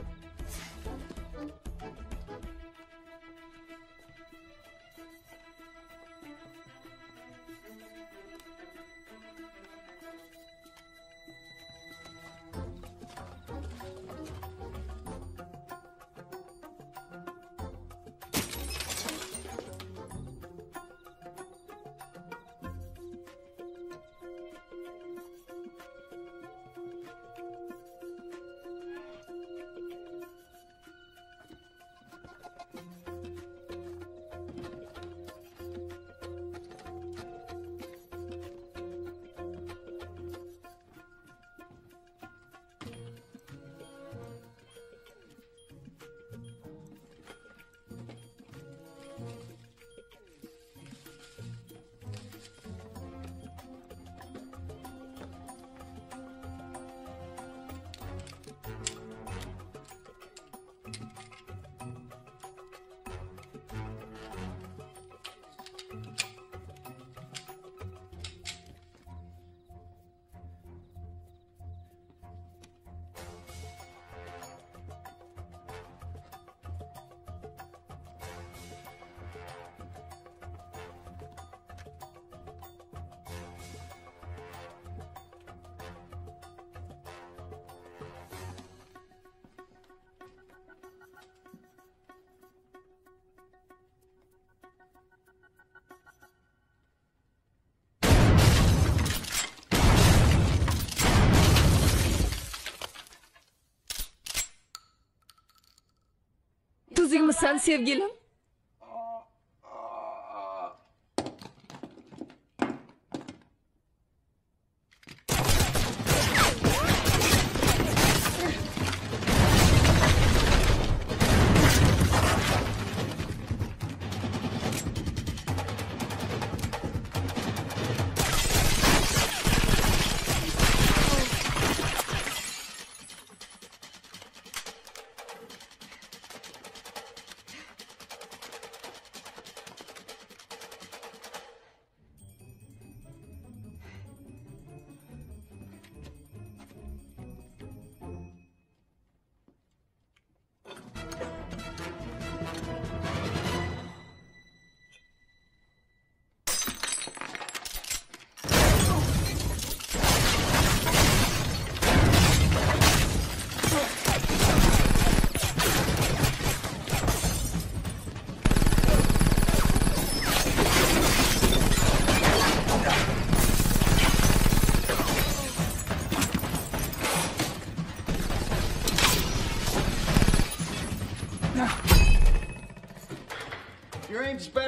Tuzukmisan sevgilim?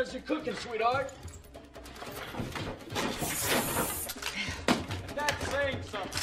How's your cooking, sweetheart? That's saying something.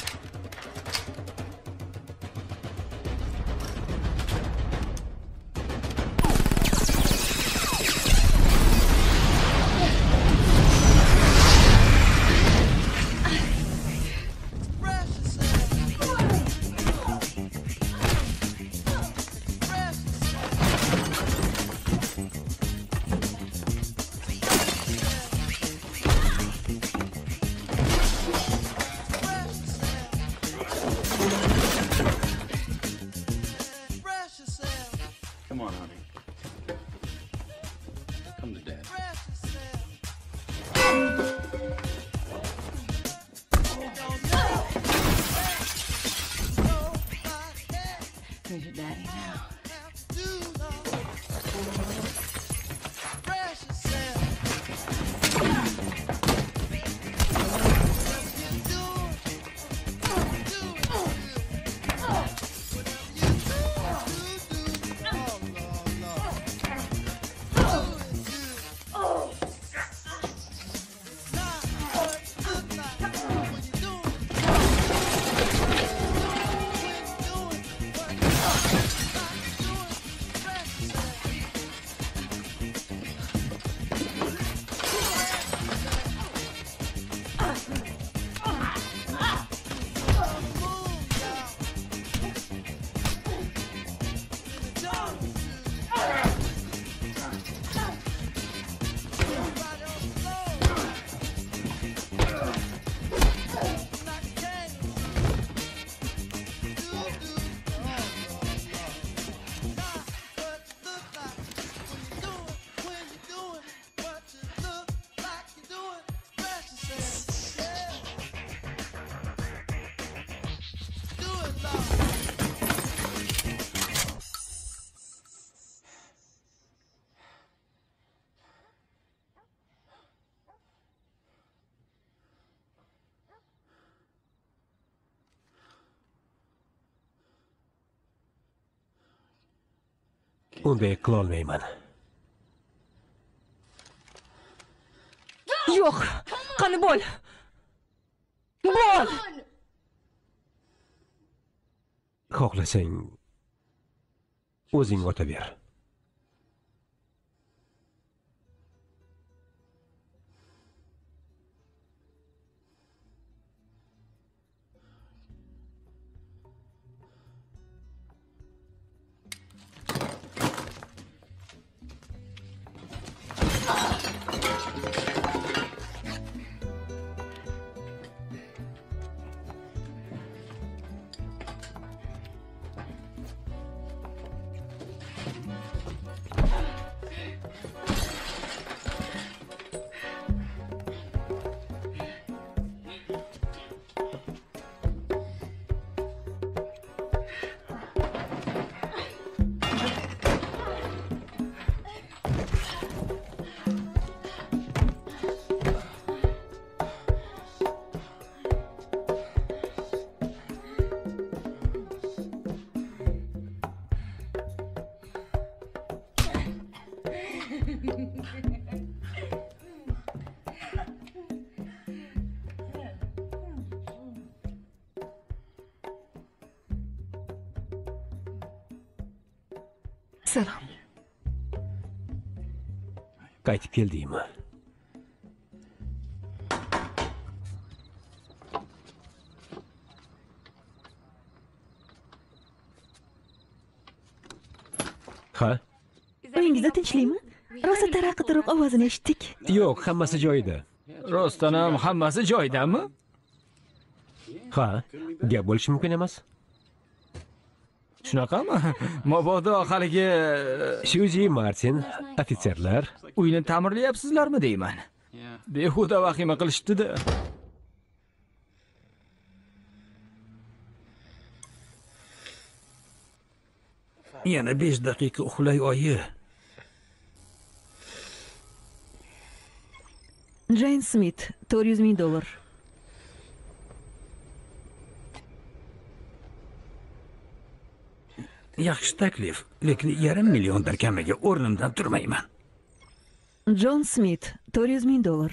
Come on, honey. Come to dad. Where's your daddy now? Unday qilolmayman. Yo'q, qani bo'l. Bo'l. Xohlasang o'zing otaver. Salom. Qaytib keldingmi? Ha? Uyingizda tinchlikmi? Rosa taraqqiroq ovozini eshitdik. Yo'q, hammasi joyida. Rostdan ham hammasi joyidami? Ha, gap bo'lishi mumkin emas. Shunaqami? Mabodo haligi Shuji Martin, ofitserlar uyni ta'mirlayapsizlarmi deyman. Behuda vahima qilishibdi-da. Yana 5 daqiqa uxlay oyi. Jane Smith, $400,000. Yaxshi taklif, lekin $500,000 kamiga o'rnimdan turmayman. Jon Smith, $400,000.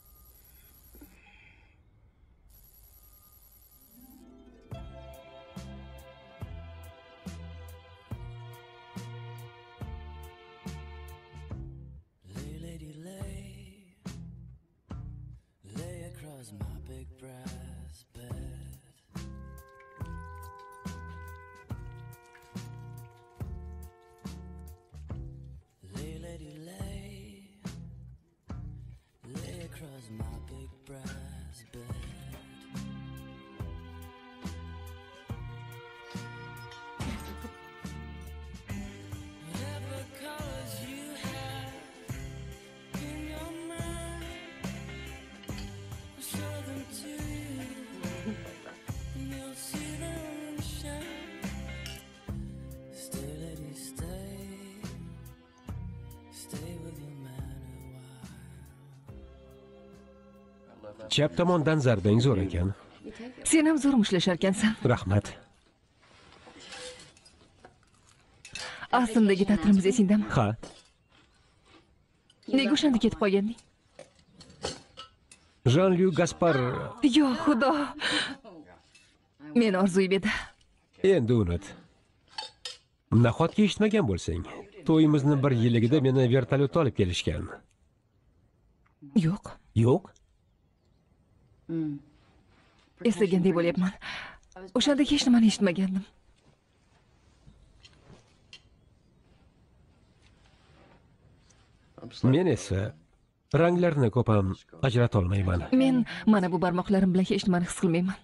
Chap tomondan zarbang zo'r ekan. Sen ham zo'r mushlasharkansan. Rahmat. Aslidagi ta'tilimiz esingdami? Ha. Nega o'shanda ketib qolganding? Jean-Luc Gaspar Yo, xudo. Men orzuyim edi. endi unut. Nahotki eshitmagan bo'lsang, to'yimizni 1 yilligida meni vertolyotda olib kelishgan. Yo'q. Yo'q? Eslagandek bo'lyapman. O'shanda hech nimani eshitmagandim. Men esa ranglarni ko'p ham ajrata olmayman. Men mana bu barmoqlarim bilan hech nimani his qilmayman.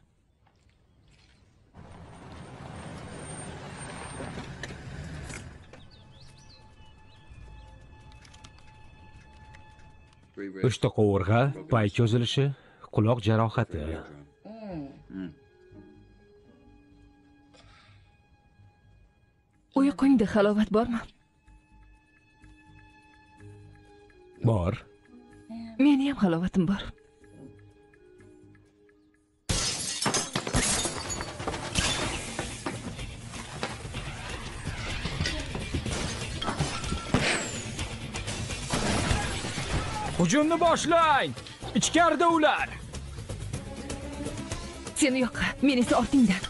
Uchta qovurg'a, pay cho'zilishi, quloq jarohati. Uyqungda halovat bormi? Bor. Meni ham halovatim bor. Hujumni boshlang! Ichkarida ular! Sen u yoqqa, men esa ortingdan.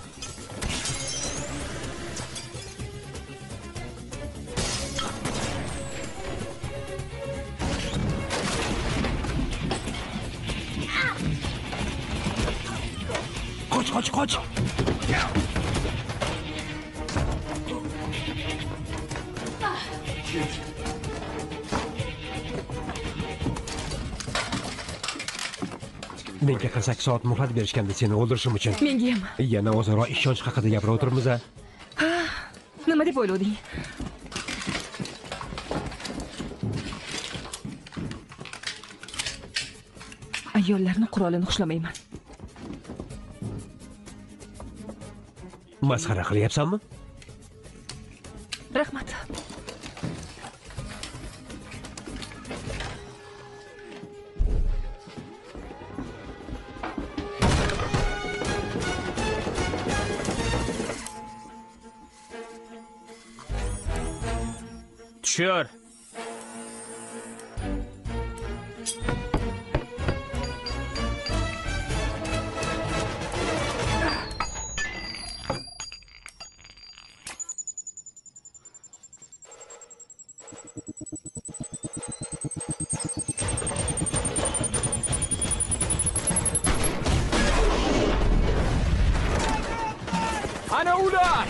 Qoch, qoch, qoch. Menga 48 soat muhlat berishganda seni o'ldirishim uchun. Menga ham. Yana o'zaro ishonch haqida gapira o'tiribmiz a? Nima deb o'ylading? Ayollarni qurolini xushlamayman. Masxara qilyapsanmi? Rahmat. Tushir. Ana ular!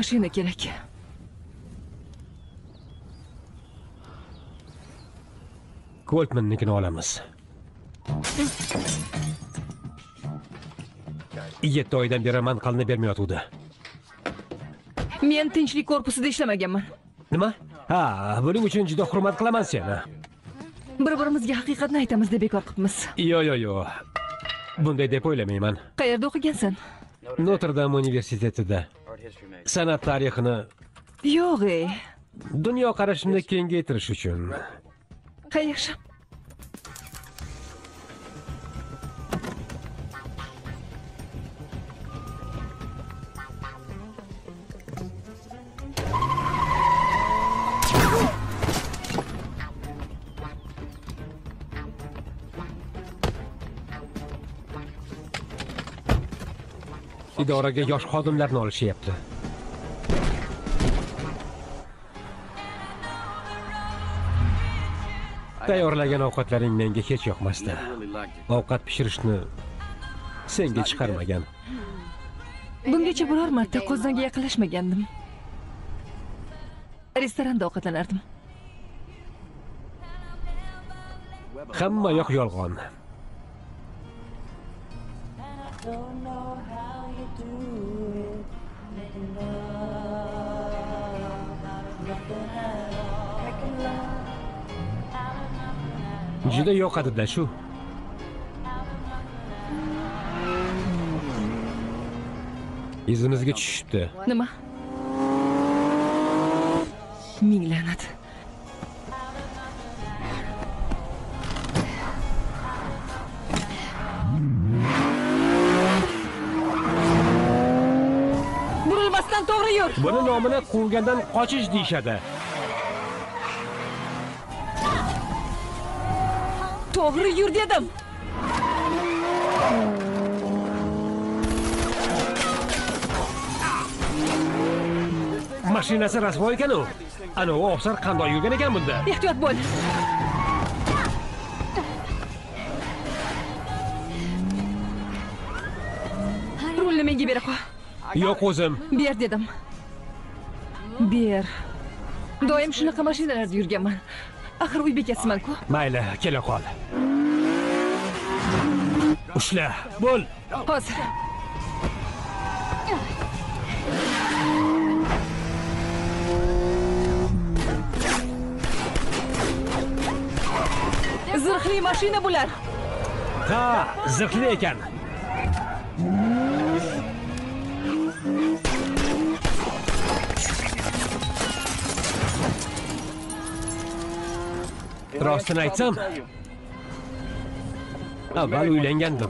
Mashina kerak. Goldmannikini olamiz. 7 oydan beri manqalni bermayotgandi. Men tinchlik korpusida ishlamaganman. Nima? Ha, buning uchun juda hurmat qilaman seni. Bir-birimizga haqiqatni aytamiz deb bekor qilibmiz. Yo. Bunday deb o'ylamayman. Qayerda o'qigansan? Notre Dame universitetida. San'at tarixini, Yo'q, dunyo qarashimni kengaytirish uchun. Qayerda? Idoraga yosh xodimlarni olishyapti. Tayyorlagan ovqatlaring menga hech yoqmasdi. Ovqat pishirishni senga chiqarmagan. Bungacha biror marta qozonga yaqinlashmagandim. Restoranda ovqatlanardim. Hamma yoq yolg'on. Juda yoqadi-da shu. Izimizga tushibdi. Nima? Ming la'nat. Burilmasdan to'g'ri yur. Buni nomini quvgandan qochish deyshadi. To'g'ri yur dedim. Mashinasi rasvo ekan-u. Ana u ofisar qanday yurgan ekan bunda? Ehtiyot bo'l. Rulni menga bera qo'y. Yo'q o'zim. Ber dedim. Ber. Doim shunaqa mashinalarda yurganman. Axir uy bekasiman-ku. Mayli, kela qol. Ushla, bo'l. Hozir. Zirhli mashina bular. Ha, zirhli ekan. Rostini aytsam, avval uylangandim.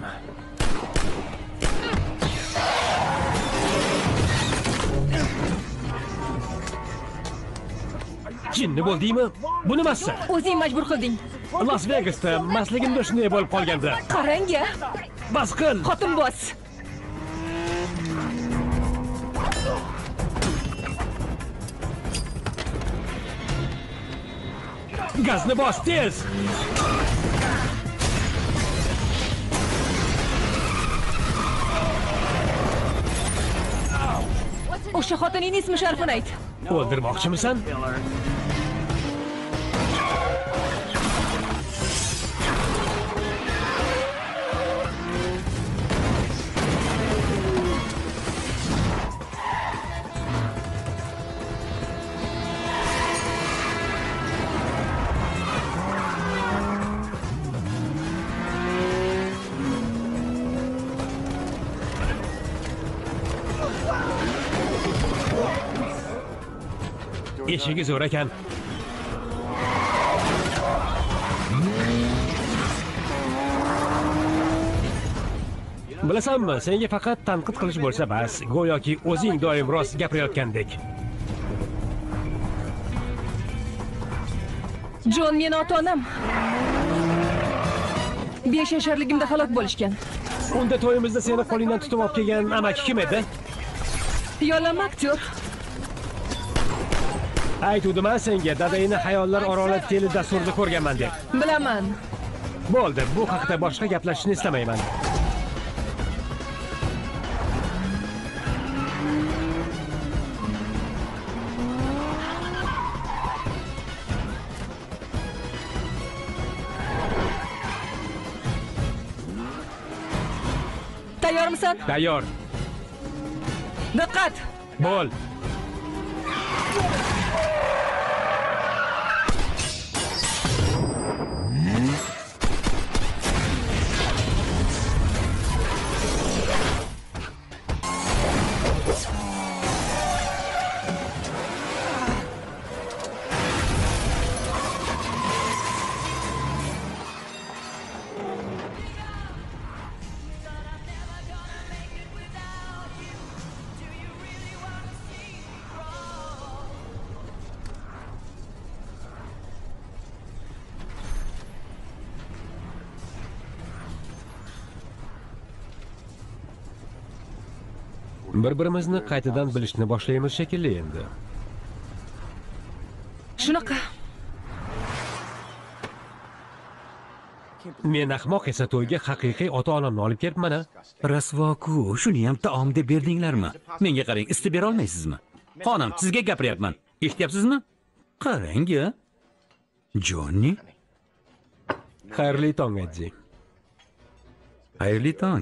Jinni bo'ldingmi? Bu nimasi? O'zing majbur qilding. Las Vegasda masligimda shunday bo'lib qolganda. Qarang-a. Bas qil. Xotin bos. Gazni bos, tez. O'sha xotiningning ismi sharifini ayt. O'ldirmoqchimisan? Eshigi zo'r ekan. Bilasanmi, senga faqat tanqid qilish bo'lsa bas, go'yoki o'zing doim rost gapirayotgandek. Jon meni ota-onam 5 yasharligimda halok bo'lishgan. Unda to'yimizda seni qo'lingdan tutib olib kelgan amaki kim edi? Yo'llanma aktyor. Aytuvdim senga, dadayni hayollar oroli tele dasturida ko'rganman deb. Bilaman. Bo'ldi, bu haqda boshqa gaplashishni istamayman. Tayyormisan? Tayyor. Diqqat! Bo'l. Bir-birimizni qaytadan bilishni boshlaymiz shekilli endi. Shunaqa. Men ahmoq esa to'yga haqiqiy ota-onamni olib kelibman-a. Rasvo-ku, shuni ham taom deb berdinglarmi? Menga qarang, isitib bera olmaysizmi? Xonim, sizga gapiryapman. Eshityapsizmi? Qarang-a. Jonni. Xayrli tong, Eddi. Xayrli tong.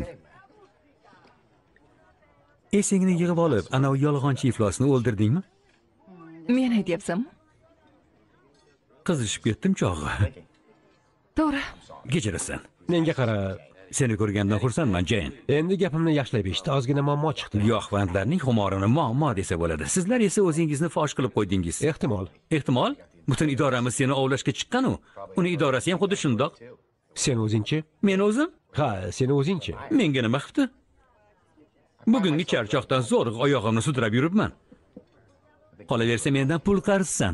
Esingni yig'ib olib, ana u yolg'onchi iflosni o'ldirdingmi? Men aytyapsam? Qizishib ketdim chog'i. To'g'ri. Kechirasan. Menga qara. Seni ko'rgandan xursandman, Jane. Endi gapimni yaxshilab eshit, ozgina muammo chiqdi. Giyohvandlarning xumorini muammo desa bo'ladi. Sizlar esa o'zingizni fosh qilib qo'ydingiz. Ehtimol. Ehtimol? Butun idoramiz seni ovlashga chiqqan-u. Uni idorasi ham xuddi shundoq. Sen o'zingchi? Men o'zim? Ha, seni o'zingchi. Menga nima qilibdi? Bugungi charchoqdan zo'rg'a oyog'imni sudrab yuribman. Qolaversa mendan pul qarzsan.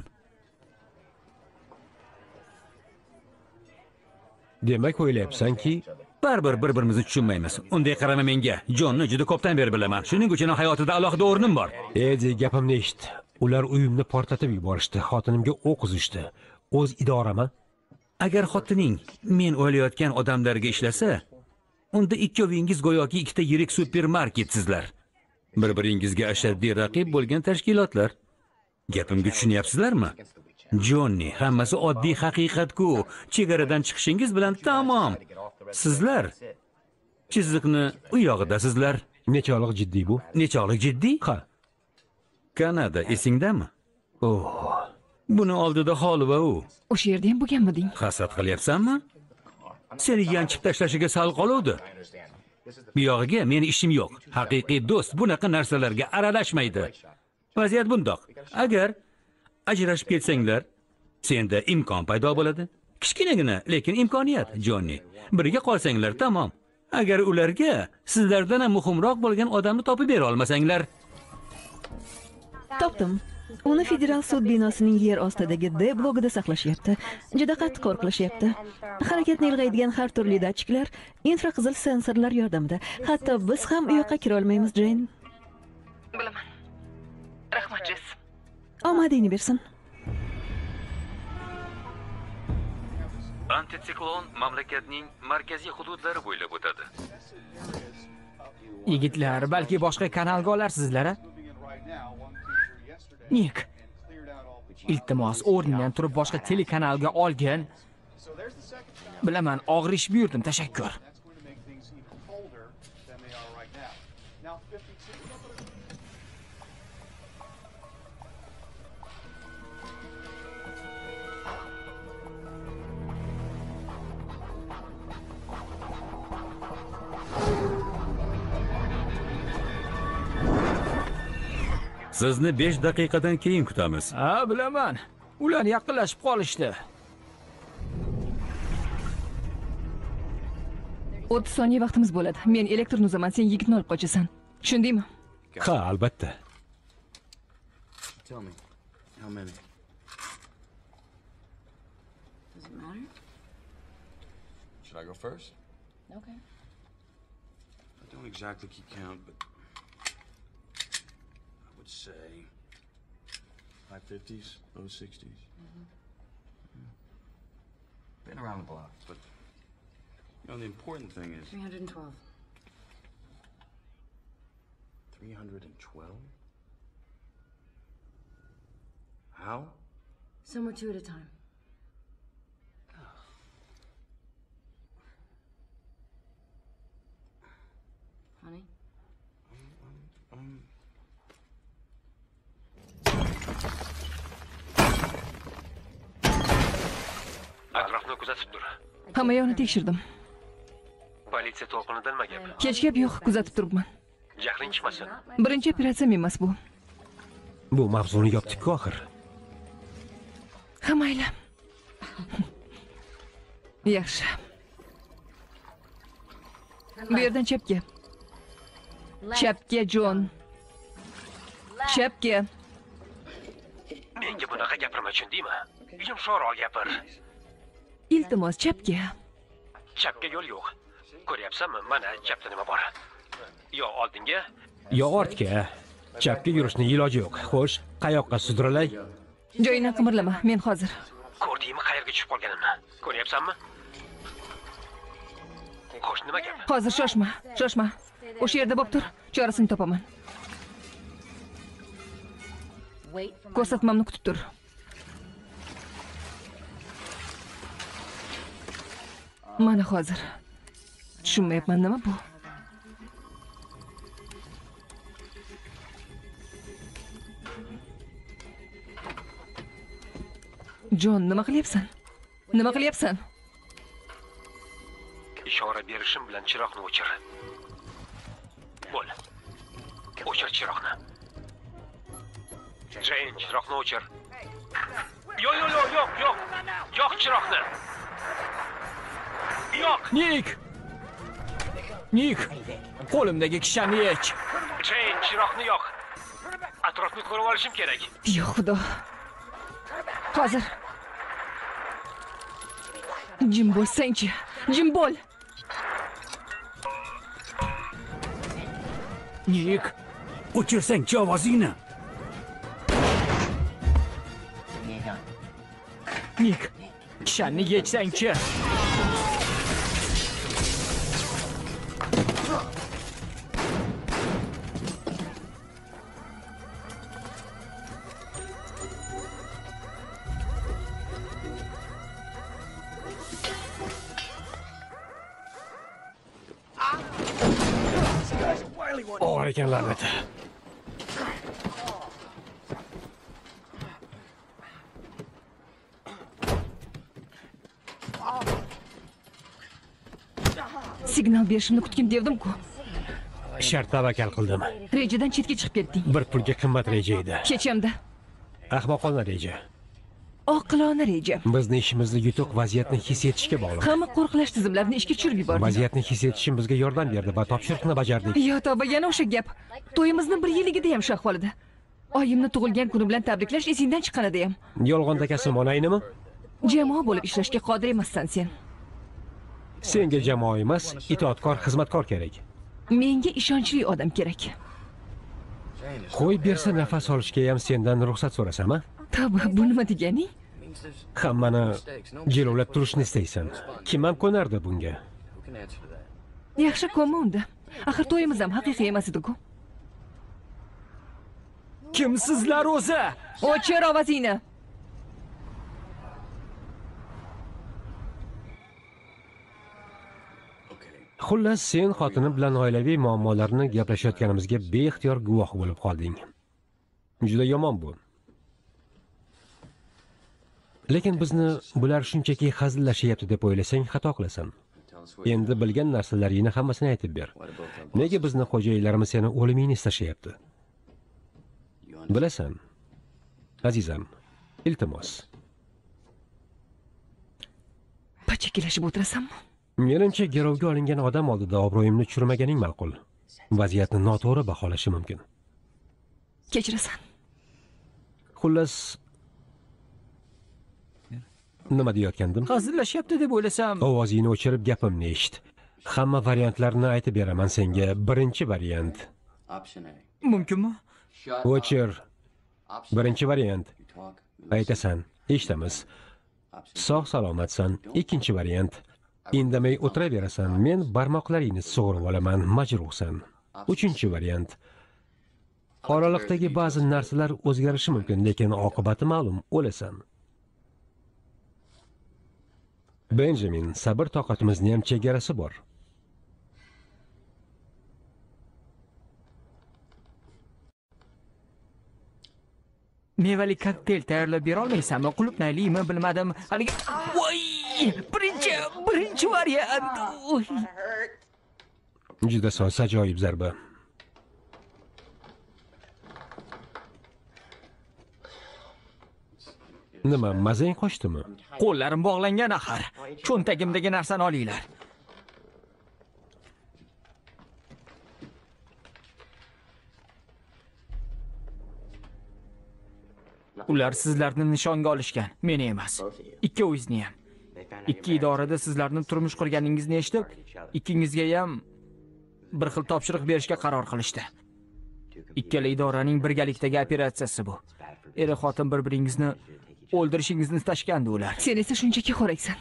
Demak o'ylayapsanki, baribir bir-birimizni tushunmaymiz. Unday qarama menga. Jonni juda ko'pdan beri bilaman. Shuning uchun hayotida alohida o'rnim bor. Edi, gapimni eshit. Ular uyimni portlatib yuborishdi, xotinimga o'q uzishdi. O'z idorami? Agar xotining men o'ylayotgan odamlarga ishlasa, unda ikkovingiz go'yoki ikkita yirik supermarketsizlar. Bir-biringizga ashaddiy raqib bo'lgan tashkilotlar. Gapimga tushunyapsizlarmi? Jonni, hammasi oddiy haqiqat-ku. Chegaradan chiqishingiz bilan tamom. Sizlar chiziqni u yog'idasizlar. Nechog'lik jiddiy bu? Nechog'lik jiddiy? Ha. Kanada esingdami? Buni oldida holva u. O'sha yerda ham bo'lganmiding? Hasad qilyapsanmi? Seni yanchib tashlashiga sal qoluvdi. Bu yog'iga meni ishim yo'q. Haqiqiy do'st bunaqa narsalarga aralashmaydi. Vaziyat bundoq. Agar ajrashib ketsanglar, senda imkon paydo bo'ladi. Kichkinagina, lekin imkoniyat, Jonni. Birga qolsanglar tamom. Agar ularga sizlardan ham muhimroq bo'lgan odamni topib bera olmasanglar. Topdim. Uni federal sud binosining yer ostidagi D blogida saqlashyapti. Juda qattiq qo'riqlashyapti. Harakatni ilg'aydigan har turli datchiklar, infraqizil sensorlar yordamida. Hatto biz ham u yoqqa kira olmaymiz, Jane. Bilaman. Rahmat, Jess. Omadingni bersin. Antitsiklon mamlakatning markaziy hududlari bo'ylab o'tadi. Yigitlar, balki boshqa kanalga olarsizlar-a? Nik. Iltimos, o'rningdan turib boshqa telekanalga olgin. Bilaman, og'ir ish buyurdim, tashakkur. Sizni 5 daqiqadan keyin kutamiz. Ha, bilaman. Ular yaqinlashib qolishdi. 30 soniya vaqtimiz bo'ladi. Men elektron uzaman, sen yigitni olib qochasan. Tushundingmi? Ha, albatta. Tell me, how many? Does it matter? Should I go first? Okay. I don't exactly keep count, but I would say 550s, low 60s. Been around the block, but you know the important thing is 312. 312? How? Somewhere two at a time. Honey? Atrofni kuzatib tur. Hamma yoqni tekshirdim. Politsiya to'lqinida nima gap? Hech gap yo'q, kuzatib turibman. Jahling chiqmasin. Birinchi operatsiyam emas bu. Bu mavzuni yopdik-ku oxir. Ha mayli. Yaxshi. Bu yerdan chapga. Chapga, Jon. Chapga. Menga bunaqa gapirma, tushundingmi? Yumshoqroq gapir. Iltimos, chapga. Chapga yo'l yo'q. Ko'ryapsanmi? Mana chapda nima bor? Yo oldinga, Yo ortga. Chapga yurishning iloji yo'q. Xo'sh, qayoqqa sudralay? Joyingdan qimirlama, men hozir. ko'rdingmi qayerga tushib qolganimni? Ko'ryapsanmi? Xo'sh, nima gap? Hozir shoshma, shoshma. O'sha yerda bo'lib tur, chorasini topaman. Ko'rsatmamni kutib tur. Mana hozir. Tushunmayapman, nima bu? Jon, nima qilyapsan? Nima qilyapsan? Ishora berishim bilan chiroqni o'chir. Bo'l. O'chir chiroqni. Jane, chiroqni o'chir. Yo'q. Yo'q chiroqni. Yo'q. Nik, qo'limdagi kishanni yech. Jane, chiroqni yo'q. Atrofni ko'rib olishim kerak. Yo xudo. Hozir. Jim bo'lsang-chi. Jim bo'l. Nik, o'chirsang-chi ovozingni. Nik, kishanni yechsang-chi. Og'ir ekan la'nat. Signal berishimni kutgin devdim-ku. Shart tavakkal qildim. Rejadan chetga chiqib ketding. Bir pulga qimmat reja edi. Kechamda. Ahmoqona reja. Oqilona reja. Bizni ishimizni yutuq vaziyatni his etishga bog'liq. Hamma qo'riqlash tizimlarini ishga tushirib yubordik. Vaziyatni his etishim bizga yordam berdi va topshiriqni bajardik. Yo tavba, yana o'sha gap. To'yimizni 1 yilligida ham shu ahvolida. Oyimni tug'ilgan kuni bilan tabriklash esingdan chiqqanida ham. Yolg'onda kasım onaynimi? Jamoa bo'lib ishlashga qodir emassan sen. Senga jamoa emas, itoatkor, xizmatkor kerak. Menga ishonchli odam kerak. Qo'y bersa nafas olishga ham sendan ruxsat so'rasam-a? Tavba, bu nima deganing? Hammani jilovlab turishni istaysan. Kim ham ko'nardi bunga? Yaxshi, ko'nma unda. Axir to'yimiz ham haqiqiy emas edi-ku. Kimsizlar o'zi? O'chir ovozingni. Xullas, sen xotini bilan oilaviy muammolarni gaplashayotganimizga beixtiyor guvoh bo'lib qolding. Juda yomon bu. Lekin bizni bular shunchaki hazillashyapti deb o'ylasang xato qilasan. Endi bilgan narsalaringni hammasini aytib ber. Nega bizni xo'jayinlarimiz seni o'limingni istashyapti? Bilasan, azizam, iltimos. Pachakilashib o'tirasanmi? Menimcha, garovga olingan odam oldida obro'yimni tushirmaganing ma'qul. Vaziyatni noto'g'ri baholashi mumkin. Kechirasan. Xullas, nima deyotgandim? Hazillashyapti deb o'ylasam. Ovozingni o'chirib gapimni eshit. Hamma variantlarni aytib beraman senga. Birinchi variant. Mumkinmi? O'chir. Birinchi variant. Aytasan, eshitamiz. Sog' salomatsan. Ikkinchi variant. Indamay o'tiraverasan, men barmoqlaringni sug'urib olaman, majruhsan. Uchinchi variant. Oraliqdagi ba'zi narsalar o'zgarishi mumkin, lekin oqibati ma'lum, o'lasan. Benjamin, sabr toqatimizning ham chegarasi bor. mevali kokteyl tayyorlab bera olmaysanmi? Qulupnaylimi, bilmadim. Haligi voy! Birinchi variant. Juda soz, ajoyib zarba. Nima, mazang qochdimi? Qo'llarim bog'langan axir. Cho'ntagimdagi narsani olinglar. Ular sizlarni nishonga olishgan, meni emas. Ikkovingizni ham. Ikki idorada sizlarni turmush qurganingizni eshitib, ikkingizga ham bir xil topshiriq berishga qaror qilishdi. Ikkala idoraning birgalikdagi operatsiyasi bu. Eri xotin bir-biringizni o'ldirishingizni istashgandi ular. Sen esa shunchaki xo'raysan.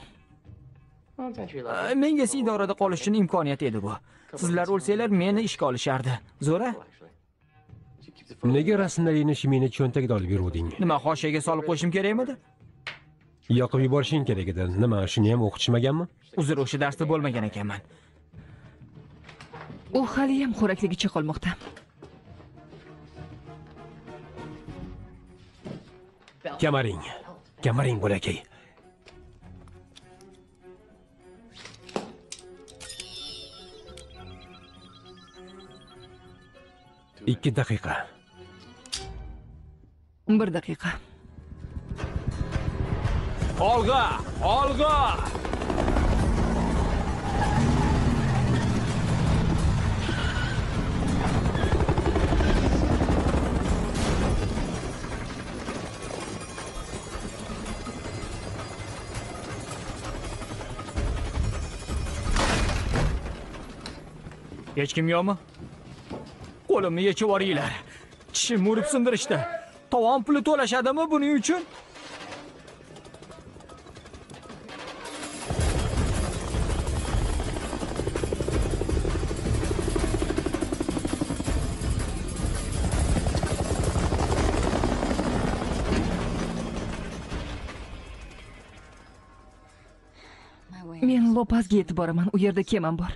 Menga idorada qolish uchun imkoniyat edi bu. Sizlar o'lsanglar meni ishga olishardi. Zo'ra? Nega rasmlaringni shimini cho'ntagida olib yuruvding? Nima, hoshiyaga solib qo'yishim kerakmidi? Yoqib yuborishing kerak edi. Nima, shuni ham o'qitishmaganmi? Uzr, o'sha darsda bo'lmagan ekanman. U hali ham xo'rakligicha qolmoqda. Kamaring bo'lakay. Ikki daqiqa. 1 daqiqa. Olg'a! Hech kim yo'qmi? Qo'limni yechib yuboringlar. Tishimni urib sindirishdi. Tovon puli to'lashadimi buning uchun? Men Lopazga yetib boraman. U yerda kemam bor.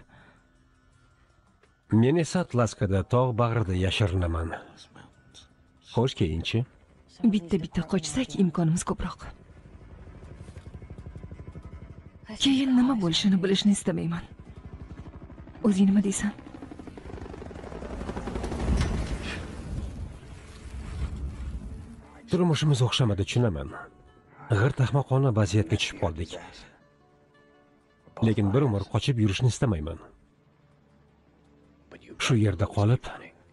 Men esa Atlaskada tog' bag'rida yashirinaman. Xo'sh, keyinchi? Bitta qochsak imkonimiz ko'proq. Keyin nima bo'lishini bilishni istamayman. O'zing nima deysan? Turmushimiz o'xshamadi, tushunaman. G'irt ahmoqona vaziyatga tushib qoldik. Lekin bir umr qochib yurishni istamayman. Shu yerda qolib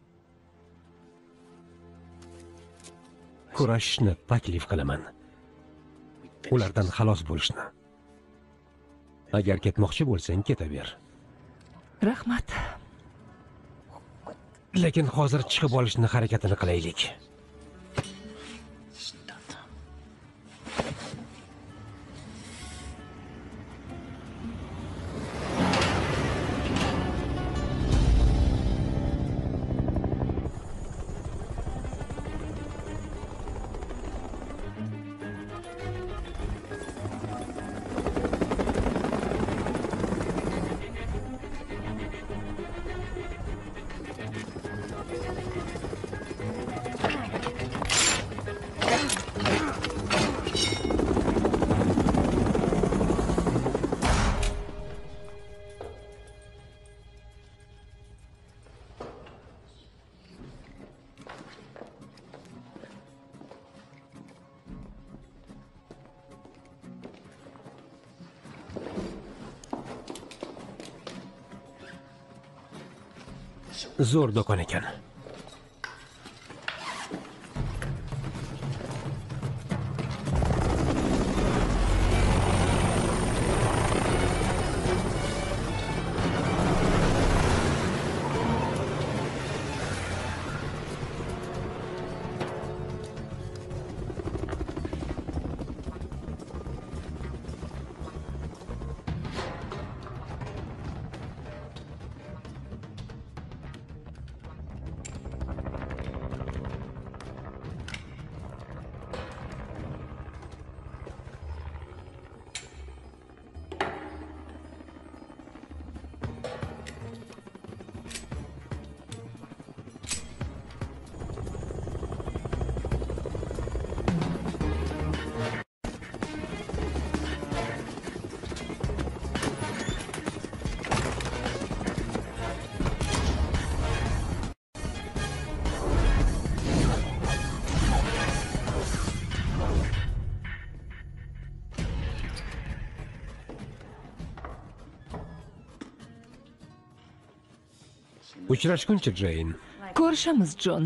kurashishni taklif qilaman. Ulardan xalos bo'lishni. Agar ketmoqchi bo'lsang, ketaver. Rahmat. Lekin hozir chiqib olishni harakatini qilaylik. Zo'r do'kon ekan. Uchrashguncha, Jane. Ko'rishamiz, Jon.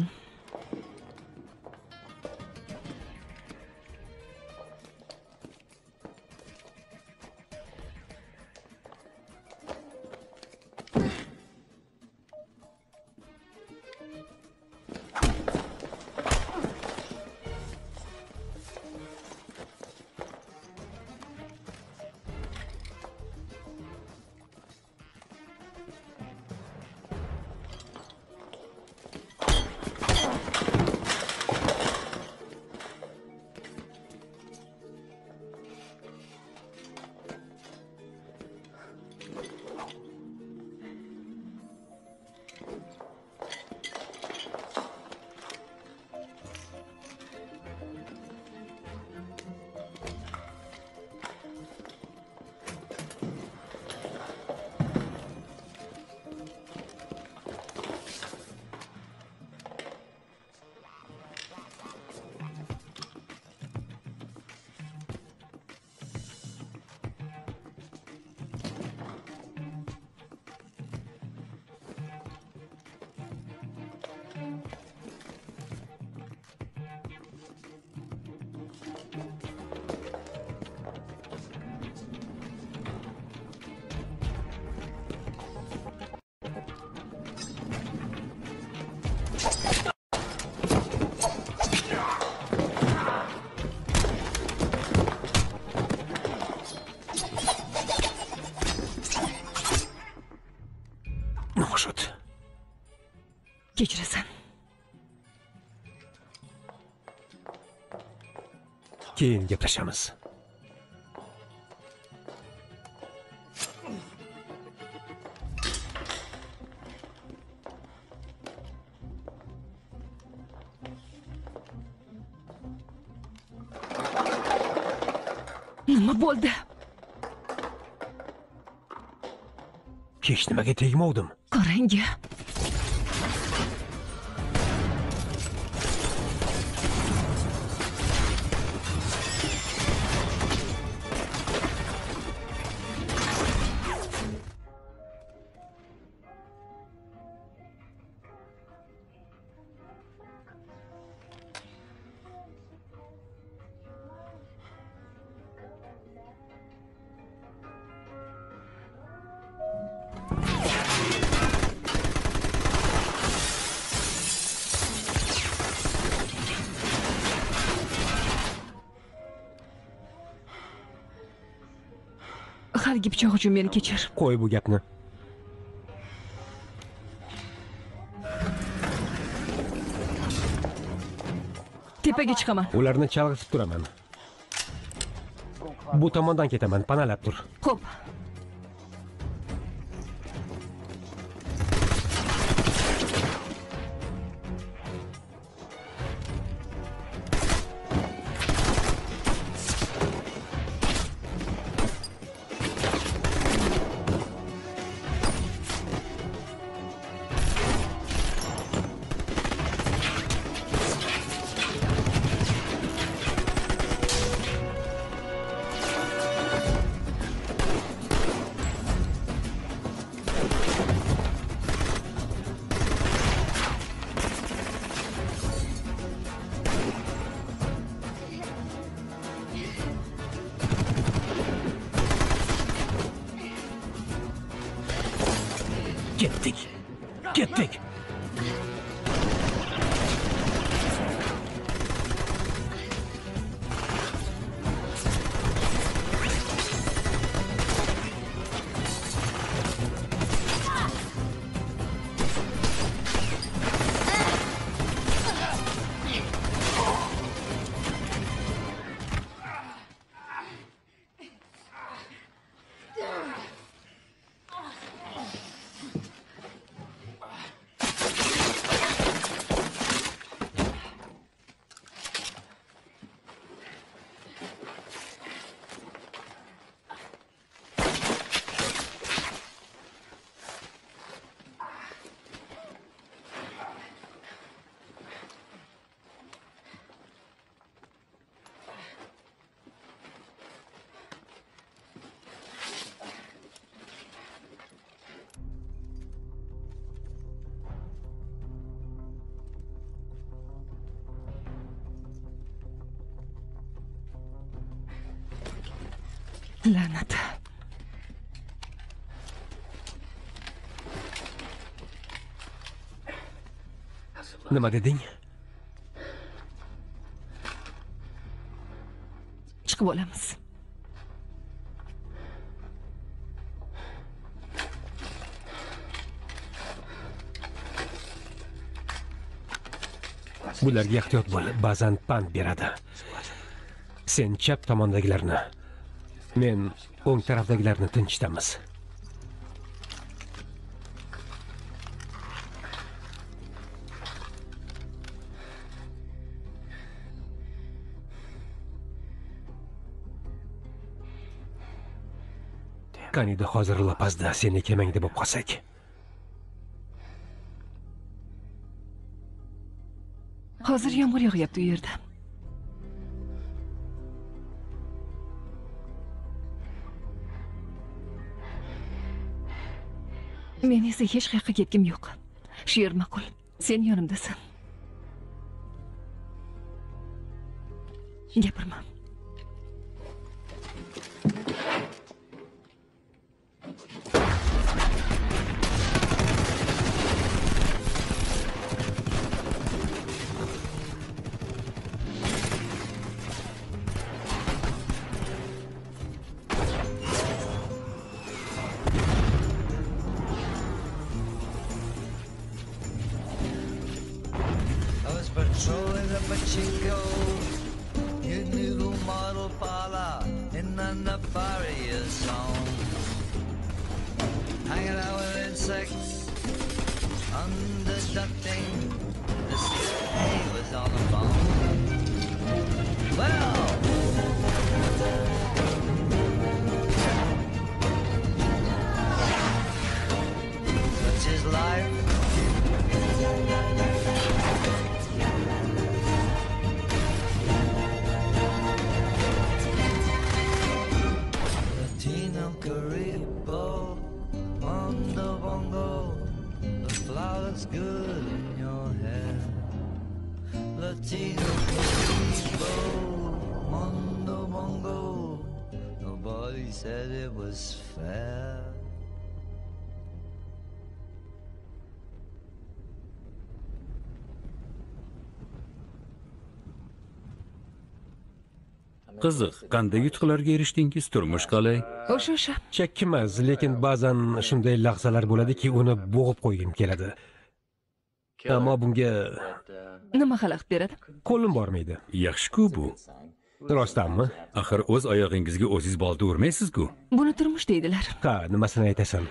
Noxud. Kechirasan. Keyin gaplashamiz. Nima bo'ldi? Hech nimaga tegmovdim. Qarang. Haligi pichoq uchun meni kechir. Qo'y bu gapni. Tepaga chiqaman. Ularni chalg'itib turaman. Bu tomondan ketaman, panalab tur. Xo'p. Ketdik. Ketdik. La'nat. Nima deding? Chiqib olamiz. Bularga ehtiyot bo'l, ba'zan pand beradi. Sen chap tomondagilarni, men o'ng tarafdagilarni tinchitamiz. Qaniydi hozir lapazda seni kemangda bo'lib qolsak. Hozir yomg'ir yog'yapti u yerda. Men esa hech qayerga ketgim yo'q. She'r ma'qul. Sen yonimdasan. Gapirma. Patrolling the Pachinko, your new model parlor in the Nefaria zone. Hanging out with insects, underducting. The CIA was on the phone. Well, such is life. Caribo, Mondo Bongo, the flowers good in your hair. Latino Caribo, Mondo Bongo, nobody said it was fair. Qiziq, qanday yutuqlarga erishdingiz? Turmush qalay? O'sha. Chakkimas, lekin ba'zan shunday lahzalar bo'ladiki, uni bo'g'ib qo'ygim keladi. Ammo bunga Nima xalaqit beradi? qo'lim bormaydi. Yaxshi-ku bu. Rostdanmi? Axir o'z oyog'ingizga o'zingiz bolta urmaysiz-ku. Buni turmush deydilar. Ha, nimasini aytasan?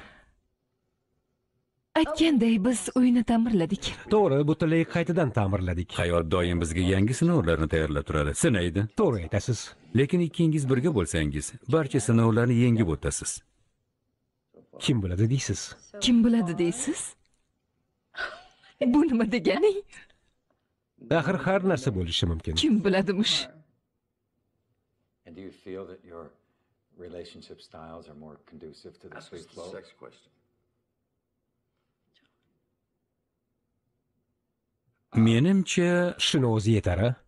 Aytganday biz uyni ta'mirladik. To'g'ri, butunlay qaytadan ta'mirladik. Hayot doim bizga yangi sinovlarni tayyorlab turadi. Sinaydi. To'g'ri aytasiz. Lekin ikkingiz birga bo'lsangiz, barcha sinovlarni yengib o'tasiz. Kim biladi deysiz? Kim biladi deysiz? Bu nima deganing? Axir har narsa bo'lishi mumkin. Kim biladimish? And do you feel that your relationship styles are more conducive to the sweet flow? Sex question. Menimcha, shuni o'zi yetar-a?